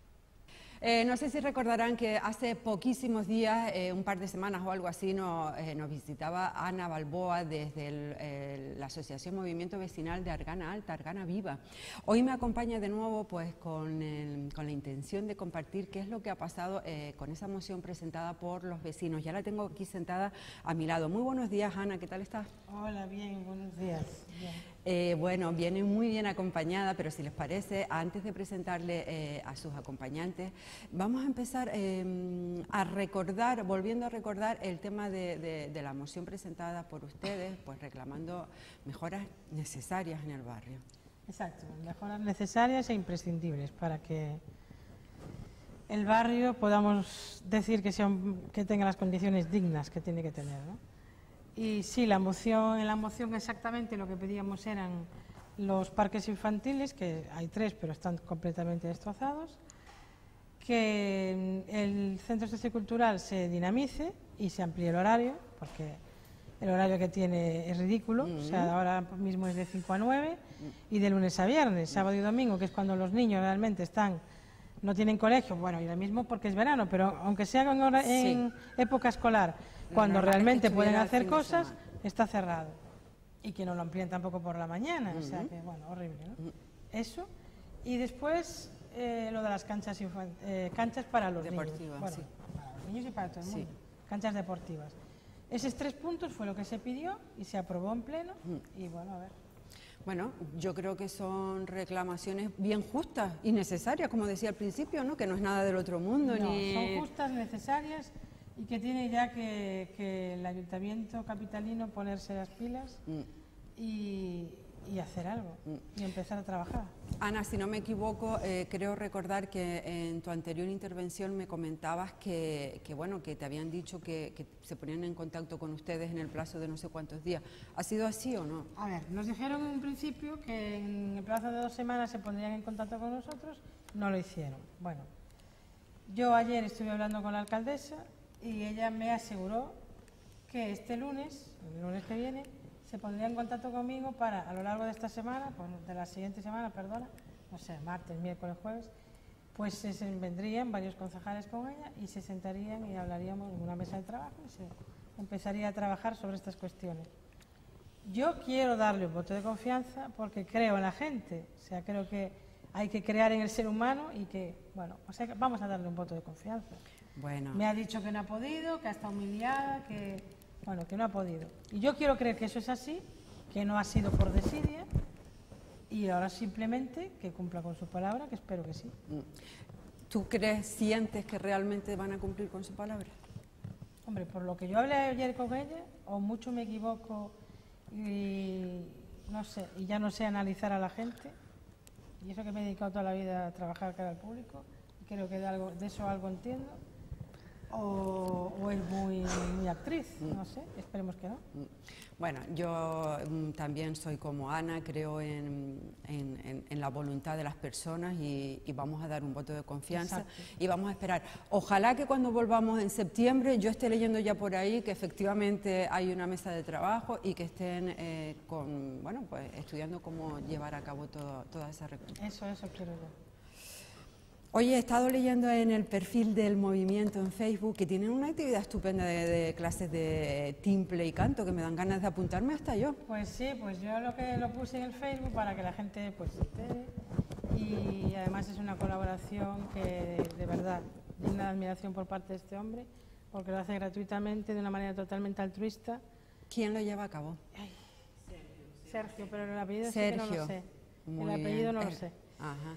Eh, no sé si recordarán que hace poquísimos días, eh, un par de semanas o algo así, no, eh, nos visitaba Ana Balboa desde el, eh, la Asociación Movimiento Vecinal de Argana Alta, Argana Viva. Hoy me acompaña de nuevo pues, con, el, con la intención de compartir qué es lo que ha pasado eh, con esa moción presentada por los vecinos. Ya la tengo aquí sentada a mi lado. Muy buenos días, Ana, ¿qué tal estás? Hola, bien, buenos días. Bien. Eh, bueno, viene muy bien acompañada, pero si les parece, antes de presentarle eh, a sus acompañantes, vamos a empezar eh, a recordar, volviendo a recordar el tema de, de, de la moción presentada por ustedes, pues reclamando mejoras necesarias en el barrio. Exacto, mejoras necesarias e imprescindibles para que el barrio podamos decir que, sea un, que tenga las condiciones dignas que tiene que tener, ¿no? Y sí, la moción, en la moción exactamente lo que pedíamos eran los parques infantiles, que hay tres pero están completamente destrozados, que el centro sociocultural se dinamice y se amplíe el horario, porque el horario que tiene es ridículo, uh-huh. o sea, ahora mismo es de cinco a nueve y de lunes a viernes, sábado y domingo, que es cuando los niños realmente están, no tienen colegio, bueno, y ahora mismo porque es verano, pero aunque sea en, hora, en sí. época escolar, cuando realmente pueden hacer cosas, está cerrado. Y que no lo amplíen tampoco por la mañana, uh-huh. o sea que, bueno, horrible, ¿no? Uh-huh. Eso, y después eh, lo de las canchas, eh, canchas para los deportivas, niños. Bueno, sí. para los niños y para todo el mundo, sí. canchas deportivas. Esos tres puntos fue lo que se pidió y se aprobó en pleno, uh-huh. y bueno, a ver. Bueno, yo creo que son reclamaciones bien justas y necesarias, como decía al principio, ¿no? Que no es nada del otro mundo. No, ni... son justas, necesarias y que tiene ya que, que el ayuntamiento capitalino ponerse las pilas mm. y, y hacer algo mm. y empezar a trabajar. Ana, si no me equivoco, eh, creo recordar que en tu anterior intervención me comentabas que, que bueno, que te habían dicho que, que se ponían en contacto con ustedes en el plazo de no sé cuántos días. ¿Ha sido así o no? A ver, nos dijeron en un principio que en el plazo de dos semanas se pondrían en contacto con nosotros, no lo hicieron. Bueno, yo ayer estuve hablando con la alcaldesa y ella me aseguró que este lunes, el lunes que viene, se pondría en contacto conmigo para, a lo largo de esta semana, pues de la siguiente semana, perdona, no sé, martes, miércoles, jueves, pues se, se vendrían varios concejales con ella y se sentarían y hablaríamos en una mesa de trabajo y se empezaría a trabajar sobre estas cuestiones. Yo quiero darle un voto de confianza porque creo en la gente, o sea, creo que hay que crear en el ser humano y que, bueno, o sea, vamos a darle un voto de confianza. Bueno. Me ha dicho que no ha podido, que ha estado humillada, que, bueno, que no ha podido. Y yo quiero creer que eso es así, que no ha sido por desidia y ahora simplemente que cumpla con su palabra, que espero que sí. ¿Tú crees, sientes que realmente van a cumplir con su palabra? Hombre, por lo que yo hablé ayer con ella, o mucho me equivoco y no sé, y ya no sé analizar a la gente, y eso que me he dedicado toda la vida a trabajar cara al público, y creo que de, algo, de eso algo entiendo. O, o es muy, muy actriz, no sé, esperemos que no. Bueno, yo mm, también soy como Ana, creo en, en, en, en la voluntad de las personas y, y vamos a dar un voto de confianza. Exacto. Y vamos a esperar. Ojalá que cuando volvamos en septiembre yo esté leyendo ya por ahí que efectivamente hay una mesa de trabajo y que estén eh, con, bueno, pues estudiando cómo llevar a cabo todo, toda esa recuperación. Eso, eso quiero yo. Oye, he estado leyendo en el perfil del movimiento en Facebook que tienen una actividad estupenda de, de clases de timple y canto que me dan ganas de apuntarme hasta yo. Pues sí, pues yo lo que lo puse en el Facebook para que la gente pues se entere y además es una colaboración que de verdad digna de admiración por parte de este hombre porque lo hace gratuitamente de una manera totalmente altruista. ¿Quién lo lleva a cabo? Ay, Sergio, Sergio, pero el apellido Sergio. Sí que no lo sé. Muy el apellido bien. no lo el... sé. Ajá.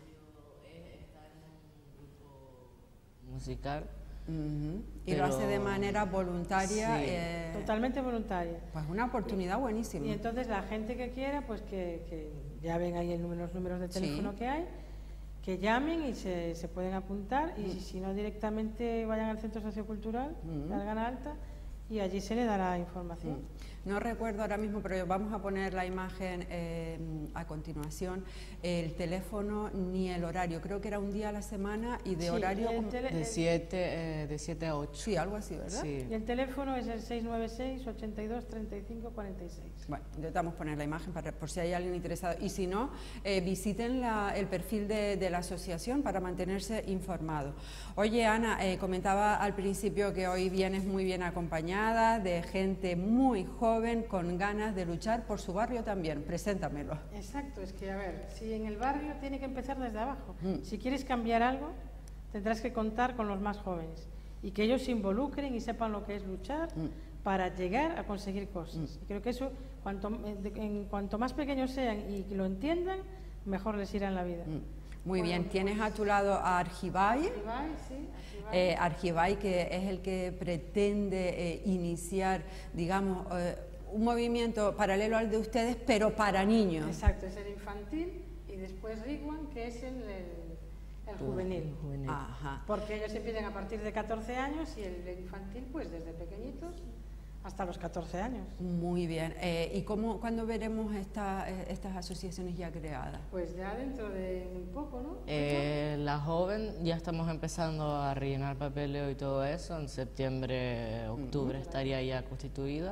musical. Uh-huh. Y pero... lo hace de manera voluntaria. Sí. Eh... Totalmente voluntaria. Pues una oportunidad buenísima. Y entonces la gente que quiera, pues que, que ya ven ahí el número, los números de teléfono sí. que hay, que llamen y se, se pueden apuntar y uh-huh. si no directamente vayan al Centro Sociocultural, uh-huh. de Algana Alta, y allí se le dará información. Uh-huh. No recuerdo ahora mismo, pero vamos a poner la imagen eh, a continuación, el teléfono ni el horario, creo que era un día a la semana y de sí, horario... Como... De siete eh, a ocho. Sí, algo así, ¿verdad? Sí. Y el teléfono es el seis nueve seis, ochenta y dos, treinta y cinco, cuarenta y seis. Bueno, intentamos poner la imagen para, por si hay alguien interesado. Y si no, eh, visiten la, el perfil de, de la asociación para mantenerse informado. Oye, Ana, eh, comentaba al principio que hoy vienes muy bien acompañada de gente muy joven, joven con ganas de luchar por su barrio también. Preséntamelo. Exacto, es que a ver, si en el barrio tiene que empezar desde abajo. Mm. Si quieres cambiar algo, tendrás que contar con los más jóvenes y que ellos se involucren y sepan lo que es luchar mm. para llegar a conseguir cosas. Mm. Y creo que eso, cuanto, en cuanto más pequeños sean y que lo entiendan, mejor les irá en la vida. Mm. Muy bueno, bien, tienes pues, a tu lado a Argibay, Argibay, sí, Argibay. Eh, Argibay que es el que pretende eh, iniciar, digamos, eh, un movimiento paralelo al de ustedes, pero para niños. Exacto, es el infantil y después Rigwan, que es el, el, el juvenil. El juvenil. Ajá. Porque ellos empiezan a partir de catorce años y el, el infantil pues desde pequeñitos hasta los catorce años. Muy bien. Eh, ¿Y cómo, cuándo veremos esta, estas asociaciones ya creadas? Pues ya dentro de muy poco, ¿no? Eh, la joven ya estamos empezando a rellenar papeleo y todo eso. En septiembre, octubre uh-huh. estaría ya constituida.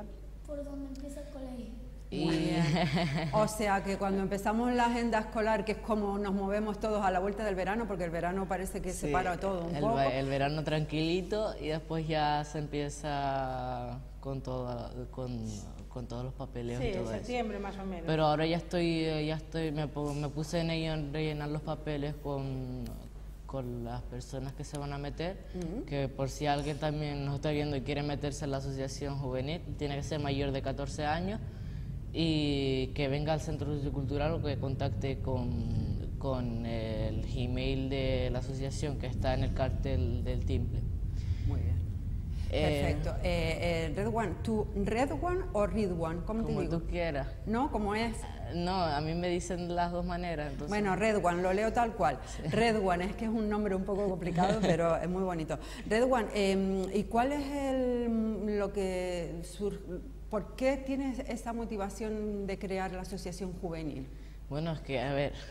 por donde empieza el colegio. Muy bien. O sea que cuando empezamos la agenda escolar, que es como nos movemos todos a la vuelta del verano, porque el verano parece que Sí, se para todo un el, poco. el verano tranquilito y después ya se empieza con todo, con, con todos los papeleos Sí, y todo en eso. septiembre más o menos. Pero ahora ya estoy, ya estoy, me, pu- me puse en ello en rellenar los papeles con, con las personas que se van a meter, Ujú. que por si alguien también nos está viendo y quiere meterse en la asociación juvenil, tiene que ser mayor de catorce años y que venga al centro sociocultural o que contacte con, con el Gmail de la asociación que está en el cartel del timbre. Muy bien. Eh, Perfecto. Eh, eh, Red One, ¿tú Red One o Red One? ¿Cómo te Como digo? tú quieras. ¿No? ¿Cómo es? No, a mí me dicen las dos maneras. Entonces... Bueno, Red One, lo leo tal cual. Red One, es que es un nombre un poco complicado, pero es muy bonito. Red One, eh, ¿y cuál es el, lo que sur, por qué tienes esa motivación de crear la asociación juvenil? Bueno, es que, a ver,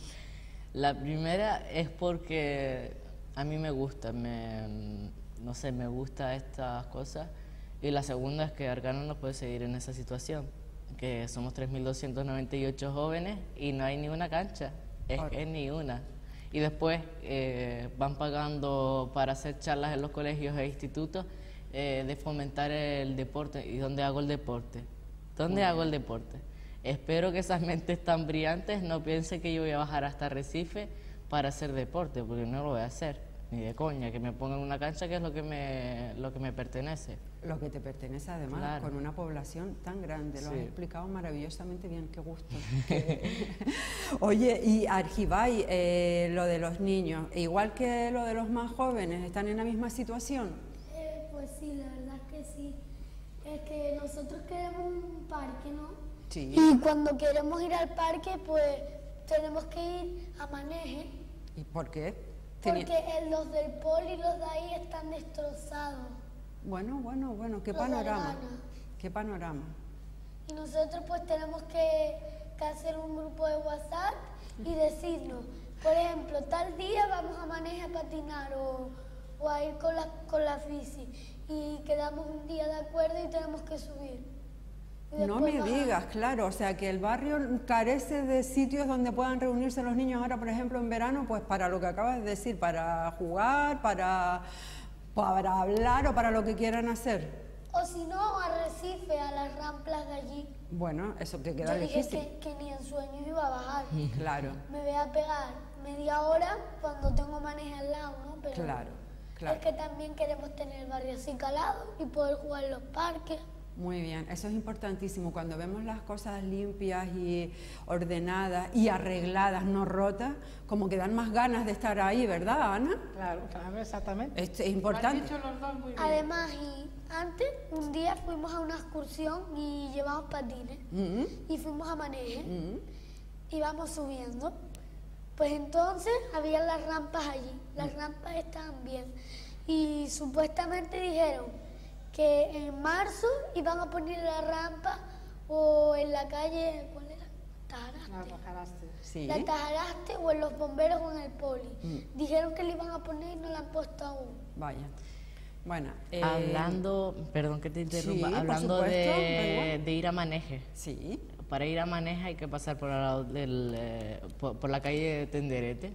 la primera es porque a mí me gusta, me, no sé, me gusta estas cosas. Y la segunda es que Arcano no puede seguir en esa situación, que somos tres mil doscientos noventa y ocho jóvenes y no hay ni una cancha, es que ni una. Y después eh, van pagando para hacer charlas en los colegios e institutos eh, de fomentar el deporte. ¿Y dónde hago el deporte? ¿Dónde hago el deporte? Espero que esas mentes tan brillantes no piensen que yo voy a bajar hasta Recife para hacer deporte, porque no lo voy a hacer, ni de coña, que me pongan una cancha que es lo que me, lo que me pertenece. Lo que te pertenece además, Claro. con una población tan grande, lo has Sí. explicado maravillosamente bien, qué gusto. Qué- Oye, y Argibay, eh, lo de los niños, igual que lo de los más jóvenes, ¿están en la misma situación? Eh, pues sí, la verdad es que sí. Es que nosotros queremos un parque, ¿no? Sí. Y cuando queremos ir al parque, pues tenemos que ir a Maneje, ¿Y por qué? Teni- porque eh, los del poli y los de ahí están destrozados. Bueno, bueno, bueno, qué Los de panorama, Albana. qué panorama. Y nosotros pues tenemos que, que hacer un grupo de WhatsApp y decirnos, por ejemplo, tal día vamos a Maneje a patinar o, o a ir con la, con la bici. Y quedamos un día de acuerdo y tenemos que subir. Y No después me bajar. digas, claro, o sea que el barrio carece de sitios donde puedan reunirse los niños ahora, por ejemplo, en verano, pues para lo que acabas de decir, para jugar, para, para hablar o para lo que quieran hacer. O si no, a Recife, a las ramplas de allí. Bueno, eso te queda Yo dije difícil. que, que ni en sueños iba a bajar. Claro, Me voy a pegar media hora cuando tengo Maneje al lado, ¿no? Pero claro, claro. es que también queremos tener el barrio así calado y poder jugar en los parques. Muy bien, eso es importantísimo. Cuando vemos las cosas limpias y ordenadas y arregladas, no rotas, como que dan más ganas de estar ahí, ¿verdad, Ana? Claro, claro, exactamente. Esto es Lo han importante. dicho los dos muy bien. Además, y antes, un día fuimos a una excursión y llevamos patines Mm, y fuimos a Maneje. mm. Íbamos subiendo, pues entonces había las rampas allí, las rampas estaban bien y supuestamente dijeron que en marzo iban a poner la rampa o en la calle, ¿cuál era? Tajaraste. La bajaraste. Sí. La Tajaraste o en los bomberos o en el poli. Dijeron que le iban a poner y no la han puesto aún. Vaya. Bueno, eh, Hablando, perdón que te interrumpa, sí, por hablando supuesto, da de, igual. de ir a Maneje. Sí. Para ir a Maneje hay que pasar por, al lado del, eh, por, por la calle de Tenderete,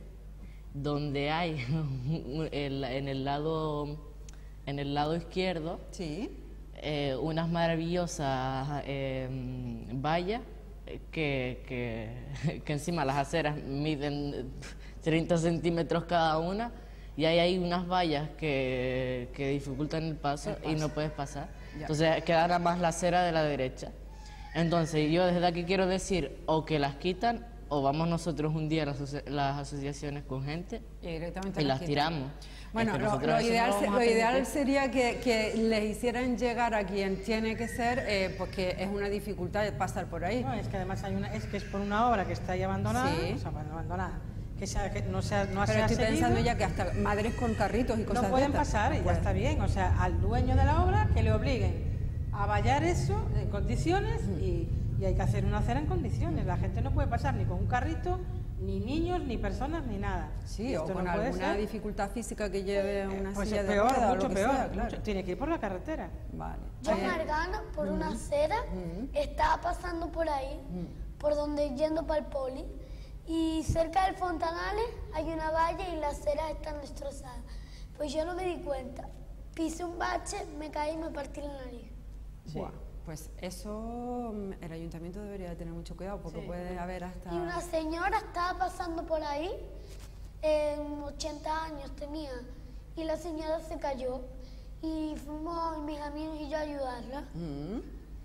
donde hay un- el- en el lado en el lado izquierdo Sí. eh, unas maravillosas eh, vallas eh, que, que, que encima las aceras miden treinta centímetros cada una y ahí hay unas vallas que, que dificultan el paso, y no puedes pasar. Ya. Entonces queda nada más la acera de la derecha. Entonces yo desde aquí quiero decir o que las quitan o vamos nosotros un día a las, asoci- las asociaciones con gente Y directamente y las las quitan. tiramos. Bueno, Es que lo, nosotros lo eso no ideal, lo se- vamos a lo ideal permitir. sería que, que les hicieran llegar a quien tiene que ser, eh, porque es una dificultad pasar por ahí. No, es que además hay una, es que es por una obra que está ahí abandonada, Sí. o sea, bueno, abandonada, que, se ha- que no se ha, no se Pero ha estoy seguido. pensando ya que hasta madres con carritos y cosas No pueden de estas. pasar y No ya pueden. está bien. O sea, al dueño de la obra que le obliguen a vallar eso en condiciones y, y hay que hacer una acera en condiciones. La gente no puede pasar ni con un carrito Ni niños, ni personas, ni nada. Sí, Esto o con no puede alguna ser. dificultad física que lleve una Pues silla es de peor, ruedas o mucho lo que peor. sea, claro. mucho- Tiene que ir por la carretera. Vale. Yo en Eh, Argana, por una acera, estaba pasando por ahí, por donde yendo para el poli, y cerca del Fontanales hay una valla y las aceras están destrozadas. Pues yo no me di cuenta. Pisé un bache, me caí y me partí la nariz. Sí. Buah, pues eso mm, el ayuntamiento debería de tener mucho cuidado porque Sí. puede haber hasta... Y una señora estaba pasando por ahí, eh, ochenta años tenía, y la señora se cayó. Y fuimos mis amigos y yo a ayudarla. Mm.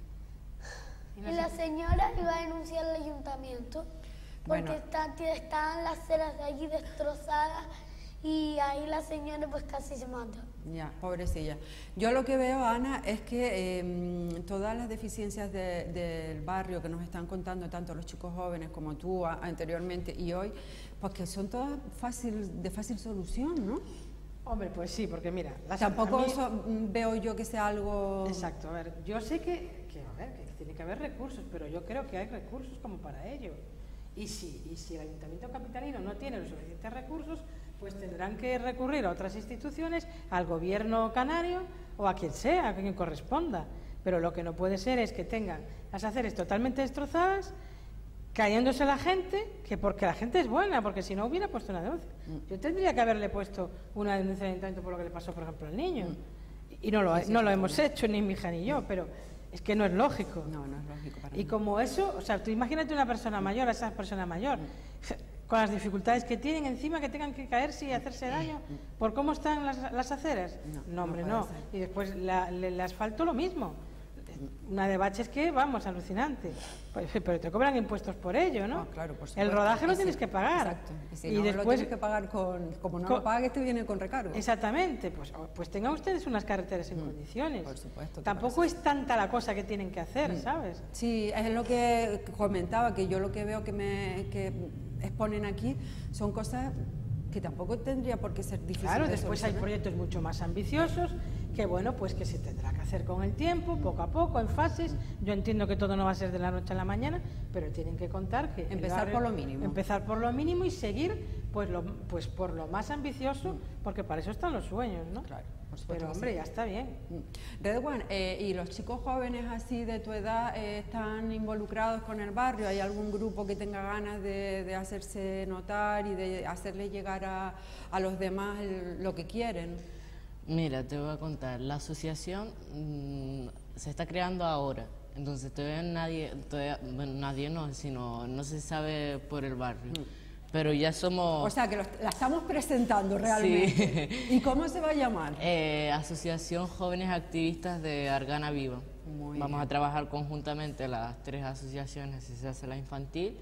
Y la señora iba a denunciar al ayuntamiento porque Bueno. está- estaban las ceras de allí destrozadas y ahí la señora pues casi se mata. Ya, pobrecilla. Yo lo que veo, Ana, es que eh, todas las deficiencias de- del barrio que nos están contando tanto los chicos jóvenes como tú a- anteriormente y hoy, pues que son todas fácil, de fácil solución, ¿no? Hombre, pues sí, porque mira... las- Tampoco a mí- so- mm, veo yo que sea algo... Exacto, a ver, yo sé que, que, a ver, que tiene que haber recursos, pero yo creo que hay recursos como para ello. Y si, y si el Ayuntamiento Capitalino no tiene los suficientes recursos, pues tendrán que recurrir a otras instituciones, al gobierno canario o a quien sea, a quien corresponda. Pero lo que no puede ser es que tengan las aceras totalmente destrozadas, cayéndose la gente, que porque la gente es buena, porque si no hubiera puesto una denuncia. Yo tendría que haberle puesto una denuncia al Ayuntamiento por lo que le pasó, por ejemplo, al niño. Y no lo, Sí, sí, no lo sí, hemos sí. hecho, ni mi hija ni yo, pero es que no es lógico. No, no es lógico para Y nada. como eso, o sea, tú imagínate una persona mayor, a esa persona mayor, con las dificultades que tienen encima, que tengan que caerse y hacerse daño por cómo están las, las aceras. No, No, hombre, no no. puede ser. Y después la- le- el asfalto lo mismo. Una de baches que, vamos, alucinante. Pues, pero te cobran impuestos por ello, ¿no? Ah, claro, por El supuesto. rodaje lo Y tienes si- que pagar. Exacto. Y si Y no, lo después, tienes que pagar con... Como no con- lo pagues, te viene con recargo. Exactamente, pues, o- pues tengan ustedes unas carreteras en condiciones. por supuesto que Tampoco para es tanta la cosa que tienen que hacer, ¿sabes? Sí, es lo que comentaba, que yo lo que veo que me que exponen aquí son cosas que tampoco tendría por qué ser difíciles. Claro, de después hay solucionar. proyectos mucho más ambiciosos que, bueno, pues que se tendrá que hacer con el tiempo, poco a poco, en fases. Yo entiendo que todo no va a ser de la noche a la mañana, pero tienen que contar que... el Empezar por lo mínimo. Empezar por lo mínimo y seguir pues, lo, pues por lo más ambicioso, porque para eso están los sueños, ¿no? Claro, por supuesto Pero, que hombre, sí. ya está bien. Mm. Redwan, eh, ¿y los chicos jóvenes así de tu edad eh, están involucrados con el barrio? ¿Hay algún grupo que tenga ganas de, de hacerse notar y de hacerle llegar a, a los demás el- lo que quieren? Mira, te voy a contar, la asociación mm, se está creando ahora, entonces todavía nadie, todavía, bueno, nadie no, sino no se sabe por el barrio, pero ya somos O sea, que los- la estamos presentando realmente. Sí. ¿Y cómo se va a llamar? eh, Asociación Jóvenes Activistas de Argana Viva. Muy Vamos bien. a trabajar conjuntamente las tres asociaciones, si se hace la infantil,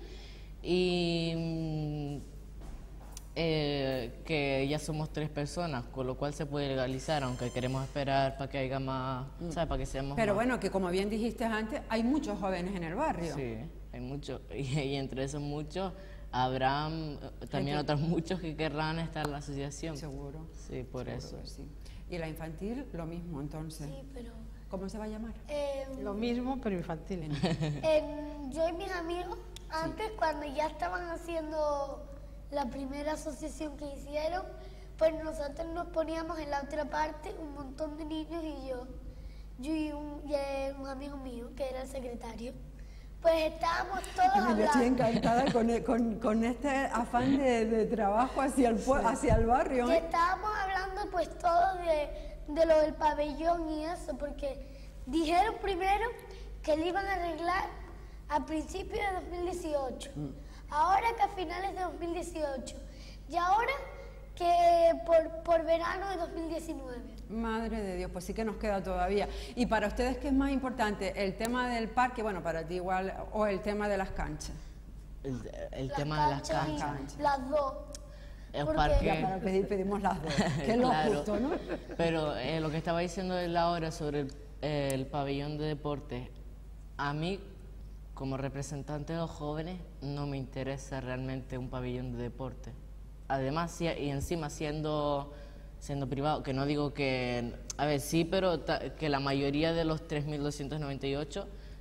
y mm, eh, que ya somos tres personas, con lo cual se puede legalizar, aunque queremos esperar para que haya más, ¿sabes? Para que seamos Pero más. bueno, que como bien dijiste antes, hay muchos jóvenes en el barrio. Sí, hay muchos, y, y entre esos muchos habrá mm, también Gente- otros muchos que querrán estar en la asociación. Seguro. Sí, por Seguro eso. que sí. Y la infantil, lo mismo, entonces. Sí, pero... ¿Cómo se va a llamar? eh, Lo mismo, pero infantil. en- yo y mis amigos, antes cuando ya estaban haciendo la primera asociación que hicieron, pues nosotros nos poníamos en la otra parte, un montón de niños y yo, yo y un, y, eh, un amigo mío, que era el secretario, pues estábamos todos Yo estoy hablando. encantada con, e- con- con este afán de, de trabajo hacia el, pue- hacia el barrio. Y ¿eh? estábamos hablando pues todos de, de lo del pabellón y eso, porque dijeron primero que lo iban a arreglar a principios de dos mil dieciocho, ahora que a finales de dos mil dieciocho y ahora que por, por verano de dos mil diecinueve. Madre de Dios, pues sí que nos queda todavía. Y para ustedes, ¿qué es más importante? ¿El tema del parque? Bueno, para ti igual, o el tema de las canchas. El, el Las tema de las canchas y canchas. Las dos. El Porque- parque. Ya para pedir pedimos las dos, que es lo Claro. justo, ¿no? Pero eh, lo que estaba diciendo él ahora sobre el, eh, el pabellón de deportes, a mí, como representante de los jóvenes, no me interesa realmente un pabellón de deportes. Además, si- y encima siendo, siendo privado, que no digo que, a ver, sí, pero ta- que la mayoría de los tres mil doscientos noventa y ocho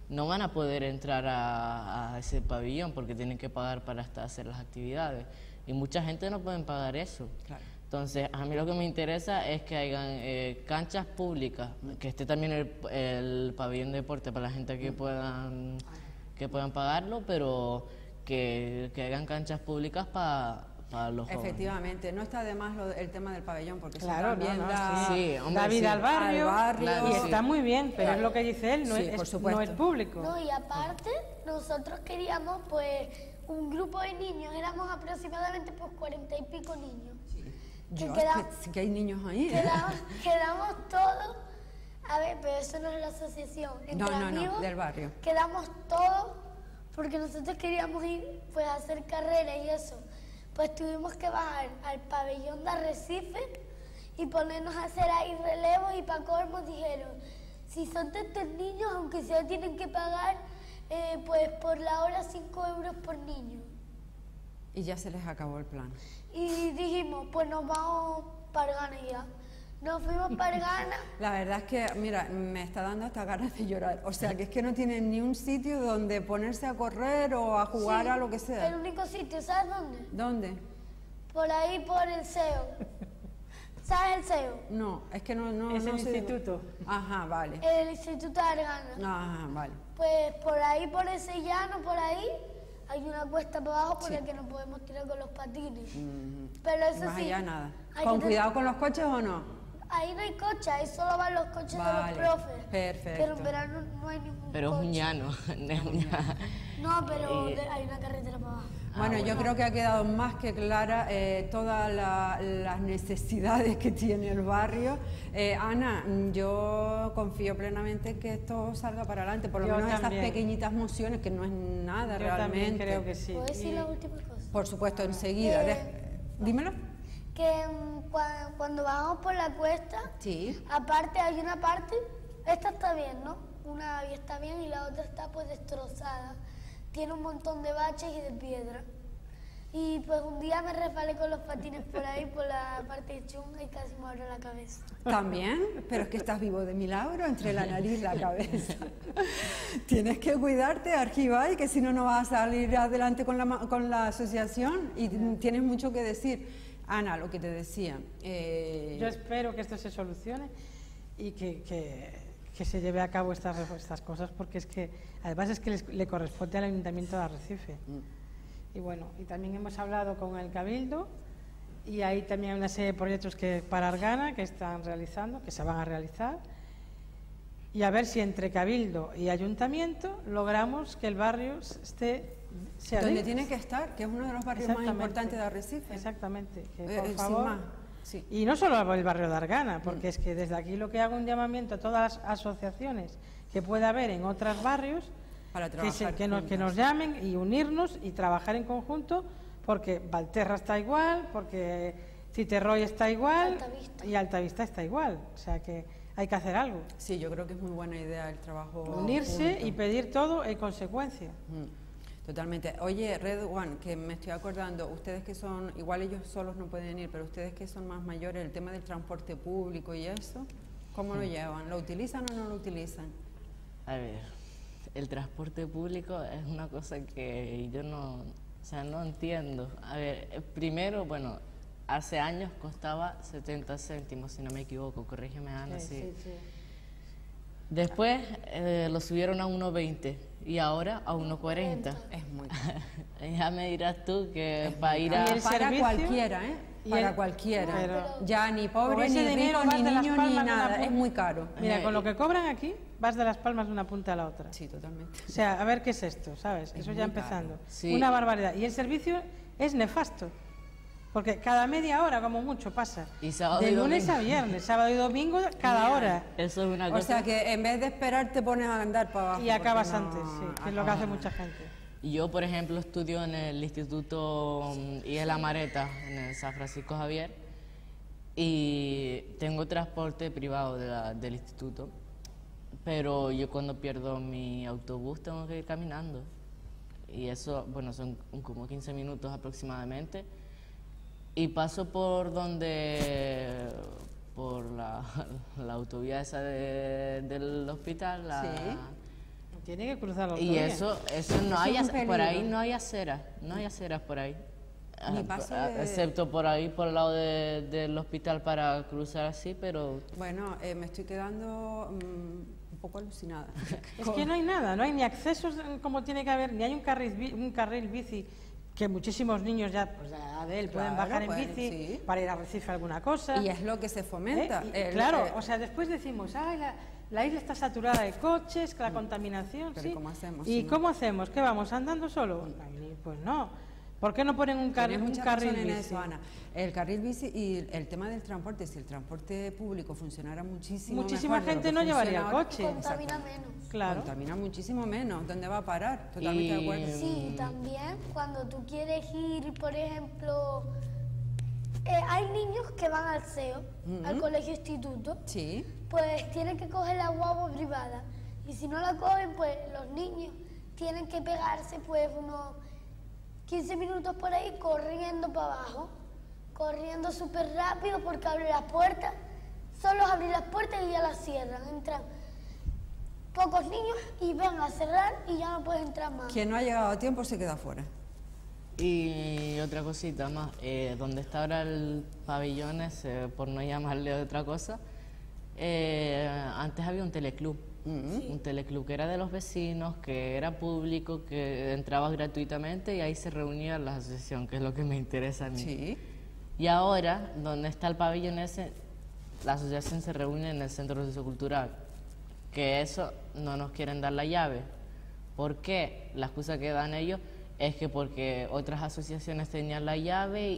no van a poder entrar a, a ese pabellón porque tienen que pagar para hasta hacer las actividades. Y mucha gente no puede pagar eso. Claro. Entonces, a mí lo que me interesa es que hayan eh, canchas públicas, que esté también el, el pabellón de deporte para la gente que puedan, que puedan pagarlo, pero que, que hagan canchas públicas para... Para los Efectivamente, no está de más lo, el tema del pabellón, porque claro, eso también no, no, da, sí. Sí, da vida sí. al barrio, al barrio claro, y sí. está muy bien, pero claro. es lo que dice él, no, sí, es, por no es público. No, y aparte, nosotros queríamos, pues, un grupo de niños, éramos aproximadamente pues cuarenta y pico niños. Sí. Que Yo, quedamos, que, que hay niños ahí. Quedamos, quedamos todos, a ver, pero eso no es la asociación, entre no, no, amigos, no, del barrio. Quedamos todos, porque nosotros queríamos ir, pues, a hacer carreras y eso. Pues tuvimos que bajar al pabellón de Arrecife y ponernos a hacer ahí relevos y para colmo dijeron, si son tantos niños, aunque sea tienen que pagar eh, pues por la hora cinco euros por niño. Y ya se les acabó el plan. Y dijimos, pues nos vamos para Argana ya. Nos fuimos para Argana. La verdad es que, mira, me está dando hasta ganas de llorar. O sea, que es que no tienen ni un sitio donde ponerse a correr o a jugar sí, a lo que sea. El único sitio, ¿sabes dónde? ¿Dónde? Por ahí, por el C E O. ¿Sabes el C E O? No, es que no... no es no el sé instituto. De... Ajá, vale. El instituto de Argana. Ajá, vale. Pues por ahí, por ese llano, por ahí... Hay una cuesta para abajo por sí. la que no podemos tirar con los patines. Mm-hmm. Pero eso Más sí... allá nada. ¿Con cuidado con los coches o no? Ahí no hay coche, ahí solo van los coches vale, de los profes. Perfecto. Pero en verano no hay ningún Pero coche. es un llano, no es un llano. No, pero y... de, hay una carretera para abajo. Bueno, ah, bueno, yo creo que ha quedado más que clara eh, todas la, las necesidades que tiene el barrio. Eh, Ana, yo confío plenamente que esto salga para adelante, por lo yo menos también. esas pequeñitas mociones, que no es nada yo realmente. También creo que sí. ¿Puedo decir y... la última cosa? Por supuesto, enseguida. Eh, Dímelo. Que um, cuando, cuando vamos por la cuesta, sí. aparte hay una parte, esta está bien, ¿no? Una vía está bien y la otra está pues destrozada. Tiene un montón de baches y de piedra. Y pues un día me resbalé con los patines por ahí, por la parte chunga y casi me abro la cabeza. También, pero es que estás vivo de milagro entre la nariz y la cabeza. Tienes que cuidarte, Argibay, que si no, no vas a salir adelante con la, con la asociación y tienes mucho que decir. Ana, lo que te decía. Eh... Yo espero que esto se solucione y que, que, que se lleve a cabo estas, estas cosas, porque es que además es que les, le corresponde al Ayuntamiento de Arrecife. Mm. Y bueno, y también hemos hablado con el Cabildo y ahí también hay una serie de proyectos que para Argana que están realizando, que se van a realizar, y a ver si entre Cabildo y Ayuntamiento logramos que el barrio esté... Sea donde tiene que estar, que es uno de los barrios más importantes de Arrecife. Exactamente, que por eh, favor, sí. Y no solo el barrio de Argana, porque mm. es que desde aquí lo que hago un llamamiento a todas las asociaciones que pueda haber en otros barrios, para que, se, que, nos, que nos llamen y unirnos y trabajar en conjunto, porque Valterra está igual, porque Citerroy está igual Altavista. Y Altavista está igual, o sea que hay que hacer algo. Sí, yo creo que es muy buena idea el trabajo. Unirse junto. Y pedir todo en consecuencia. Mm. Totalmente. Oye, Red One, que me estoy acordando, ustedes que son, igual ellos solos no pueden ir, pero ustedes que son más mayores, el tema del transporte público y eso, ¿cómo lo llevan? ¿Lo utilizan o no lo utilizan? A ver, el transporte público es una cosa que yo no, o sea, no entiendo. A ver, primero, bueno, hace años costaba setenta céntimos, si no me equivoco, corrígeme Ana, sí. sí. sí, sí. Después eh, lo subieron a uno veinte y ahora a uno cuarenta. Es muy Ya me dirás tú que para ir a... Para cualquiera, ¿eh? Para el, cualquiera. pero, ya ni pobre, ni rico, ni niño, ni nada. Es muy caro. Mira, con lo que cobran aquí, vas de Las Palmas de una punta a la otra. Sí, totalmente. O sea, a ver qué es esto, ¿sabes? Es Eso ya empezando. Sí. Una barbaridad. Y el servicio es nefasto. Porque cada media hora, como mucho, pasa. Y sábado de y lunes domingo. a viernes, sábado y domingo, cada Mira, hora. Eso es una cosa... O sea que en vez de esperar te pones a andar para abajo. Y acabas no... antes, sí, que es lo que hace mucha gente. Yo, por ejemplo, estudio en el Instituto I E La Mareta, en el San Francisco Javier, y tengo transporte privado de la, del instituto, pero yo cuando pierdo mi autobús tengo que ir caminando. Y eso, bueno, son como quince minutos aproximadamente. Y paso por donde, por la, la autovía esa de, del hospital, la, sí. Tiene que cruzar la Y autovía. eso, eso no hay, por ahí no hay aceras, no hay aceras por ahí. Ni paso Ah, de- Excepto por ahí, por el lado de- del hospital para cruzar así, pero... Bueno, eh, me estoy quedando mm, un poco alucinada. Es que no hay nada, no hay ni accesos como tiene que haber, ni hay un carril, bi- un carril bici que muchísimos niños ya, pues ya de él pueden Claro, bajar en pueden, bici sí. para ir a Recife alguna cosa. Y es lo que se fomenta. ¿Eh? Y, el- claro, eh, o sea, después decimos, ay, la, la isla está saturada de coches, que la contaminación, Pero sí. ¿y cómo hacemos ¿Y si no? cómo hacemos? ¿Qué vamos, andando solo? Ay, pues no. ¿Por qué no ponen un, car Tienes un mucha carril razón en bici? eso, Ana. El carril bici y el tema del transporte, si el transporte público funcionara muchísimo Muchísima mejor de lo gente que no llevaría funciona ahora, coche. Contamina menos. Claro. Contamina muchísimo menos. ¿Dónde va a parar? Totalmente de Y- acuerdo. Sí, también cuando tú quieres ir, por ejemplo, eh, hay niños que van al C E O, al colegio instituto, Sí. pues tienen que coger la guagua privada. Y si no la cogen, pues los niños tienen que pegarse pues unos quince minutos por ahí corriendo para abajo, corriendo súper rápido porque abre las puertas, solo abrir las puertas y ya las cierran, entran pocos niños y ven a cerrar y ya no puede entrar más. Quien no ha llegado a tiempo se queda fuera. Y otra cosita más, eh, donde está ahora el pabellón ese, por no llamarle otra cosa, eh, antes había un teleclub, un teleclub que era de los vecinos, que era público, que entrabas gratuitamente y ahí se reunía la asociación, que es lo que me interesa a mí. Sí. Y ahora, donde está el pabellón ese, la asociación se reúne en el Centro Sociocultural, que eso no nos quieren dar la llave. ¿Por qué? La excusa que dan ellos es que porque otras asociaciones tenían la llave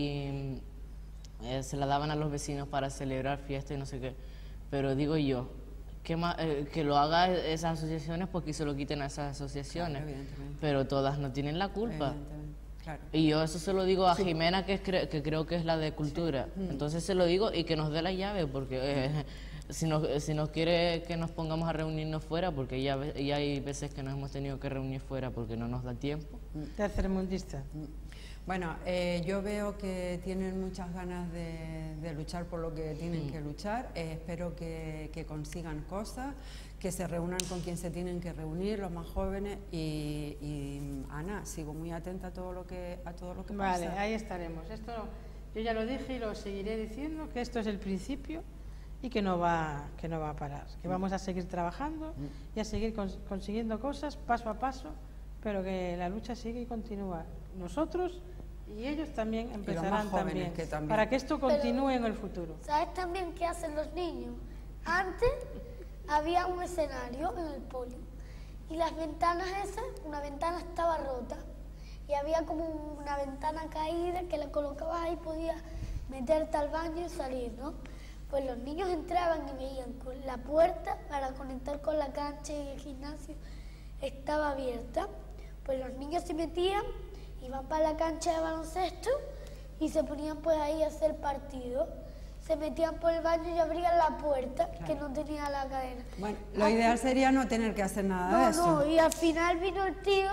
y eh, se la daban a los vecinos para celebrar fiestas y no sé qué. Pero digo yo, que, ma- eh, que lo hagan esas asociaciones porque se lo quiten a esas asociaciones. Claro, evidentemente. Pero todas no tienen la culpa. Evidentemente, claro. Y yo eso se lo digo a Jimena, que, es cre- que creo que es la de cultura. Mm. Entonces se lo digo y que nos dé la llave, porque eh, si, nos, si nos quiere que nos pongamos a reunirnos fuera, porque ya, ve- ya hay veces que nos hemos tenido que reunir fuera porque no nos da tiempo. Tercermundista. Bueno, eh, yo veo que tienen muchas ganas de, de luchar por lo que tienen que luchar. Eh, espero que, que consigan cosas, que se reúnan con quien se tienen que reunir, los más jóvenes. Y, y, Ana, sigo muy atenta a todo lo que, a todo lo que Vale, pasa. ahí estaremos. Esto yo ya lo dije y lo seguiré diciendo, que esto es el principio y que no va, que no va a parar. Que vamos a seguir trabajando y a seguir cons- consiguiendo cosas paso a paso, pero que la lucha sigue y continúa. Nosotros y ellos también empezarán jóvenes también, que también. para que esto Pero- continúe en el futuro. ¿Sabes también qué hacen los niños? Antes había un escenario en el poli y las ventanas esas, una ventana estaba rota y había como una ventana caída que la colocabas ahí, podías meterte al baño y salir, ¿no? Pues los niños entraban y veían con la puerta para conectar con la cancha y el gimnasio estaba abierta. Pues los niños se metían, iban para la cancha de baloncesto y se ponían pues ahí a hacer partido. Se metían por el baño y abrían la puerta, que no tenía la cadena. Bueno, lo Al ideal fin- sería no tener que hacer nada No, de eso. no, y al final vino el tío,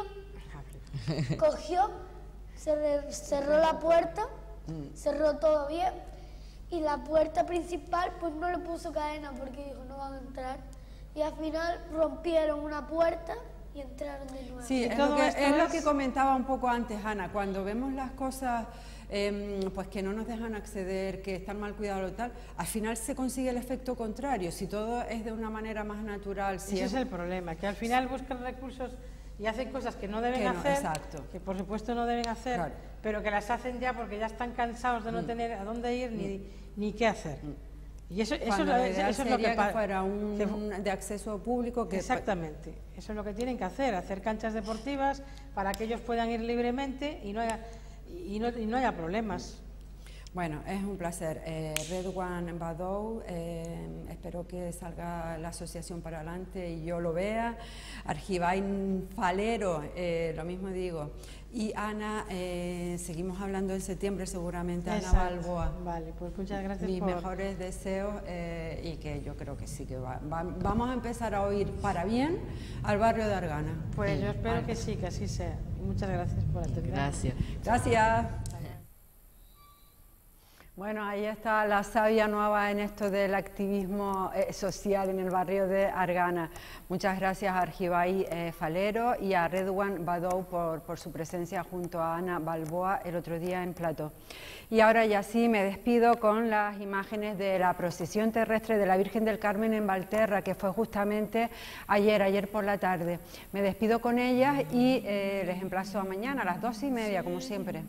cogió, cerré- cerró la puerta, cerró todo bien, y la puerta principal pues no le puso cadena porque dijo no van a entrar. Y al final rompieron una puerta y entraron de nuevo. Sí, Y es, todo lo que, esto es lo es- que comentaba un poco antes, Ana, cuando vemos las cosas em, pues que no nos dejan acceder, que están mal cuidados y tal, al final se consigue el efecto contrario, si todo es de una manera más natural, si Ese es, es el problema, que al final buscan recursos y hacen cosas que no deben Que no, hacer, exacto. que por supuesto no deben hacer, Claro. pero que las hacen ya porque ya están cansados de no tener a dónde ir ni, ni qué hacer. Y eso, eso, cuando es lo- lo ideal eso es lo sería que, que, pa- fuera un, que- de acceso público que Exactamente, eso es lo que tienen que hacer, hacer canchas deportivas para que ellos puedan ir libremente y no haya, y no, y no haya problemas. Bueno, es un placer. Eh, Redouane Badou, eh, espero que salga la asociación para adelante y yo lo vea. Argivain Falero, eh, lo mismo digo. Y Ana, eh, seguimos hablando en septiembre seguramente, Ana Exacto. Balboa. Vale, pues muchas gracias Mis por... mejores deseos eh, y que yo creo que sí que va, va- vamos a empezar a oír para bien al barrio de Argana. Pues yo espero que sí, que así sea. Y muchas gracias por atenderme. Gracias. Gracias. Bueno, ahí está la savia nueva en esto del activismo eh, social en el barrio de Argana. Muchas gracias a Argibay eh, Falero y a Redouane Badou por, por su presencia junto a Ana Balboa el otro día en Plató. Y ahora ya sí me despido con las imágenes de la procesión terrestre de la Virgen del Carmen en Valterra, que fue justamente ayer, ayer por la tarde. Me despido con ellas y eh, les emplazo a mañana a las dos y media, como siempre.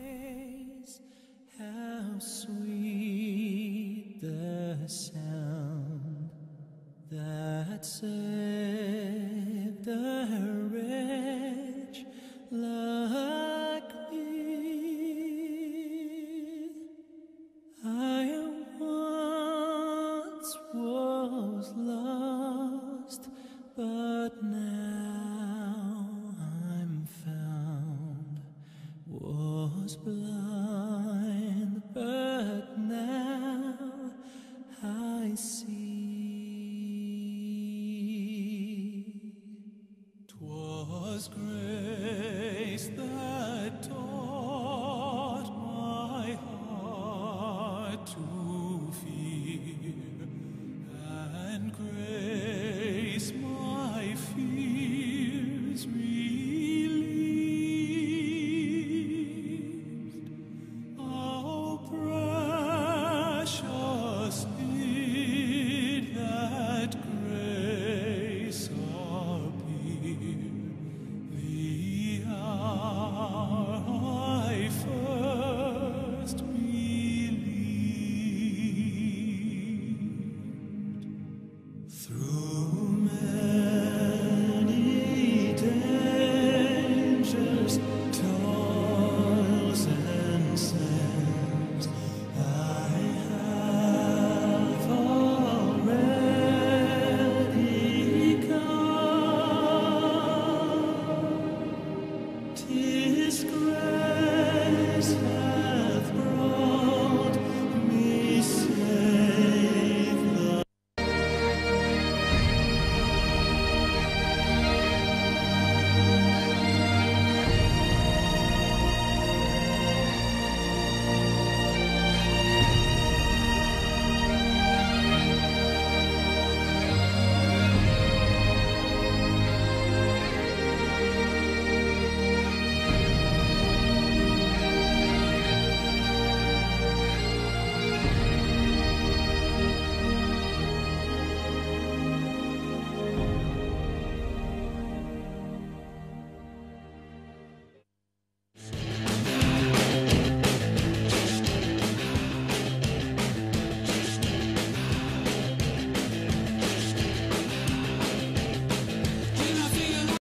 How sweet the sound that saved a wretch like me. I once was lost, but now I'm found, was blind.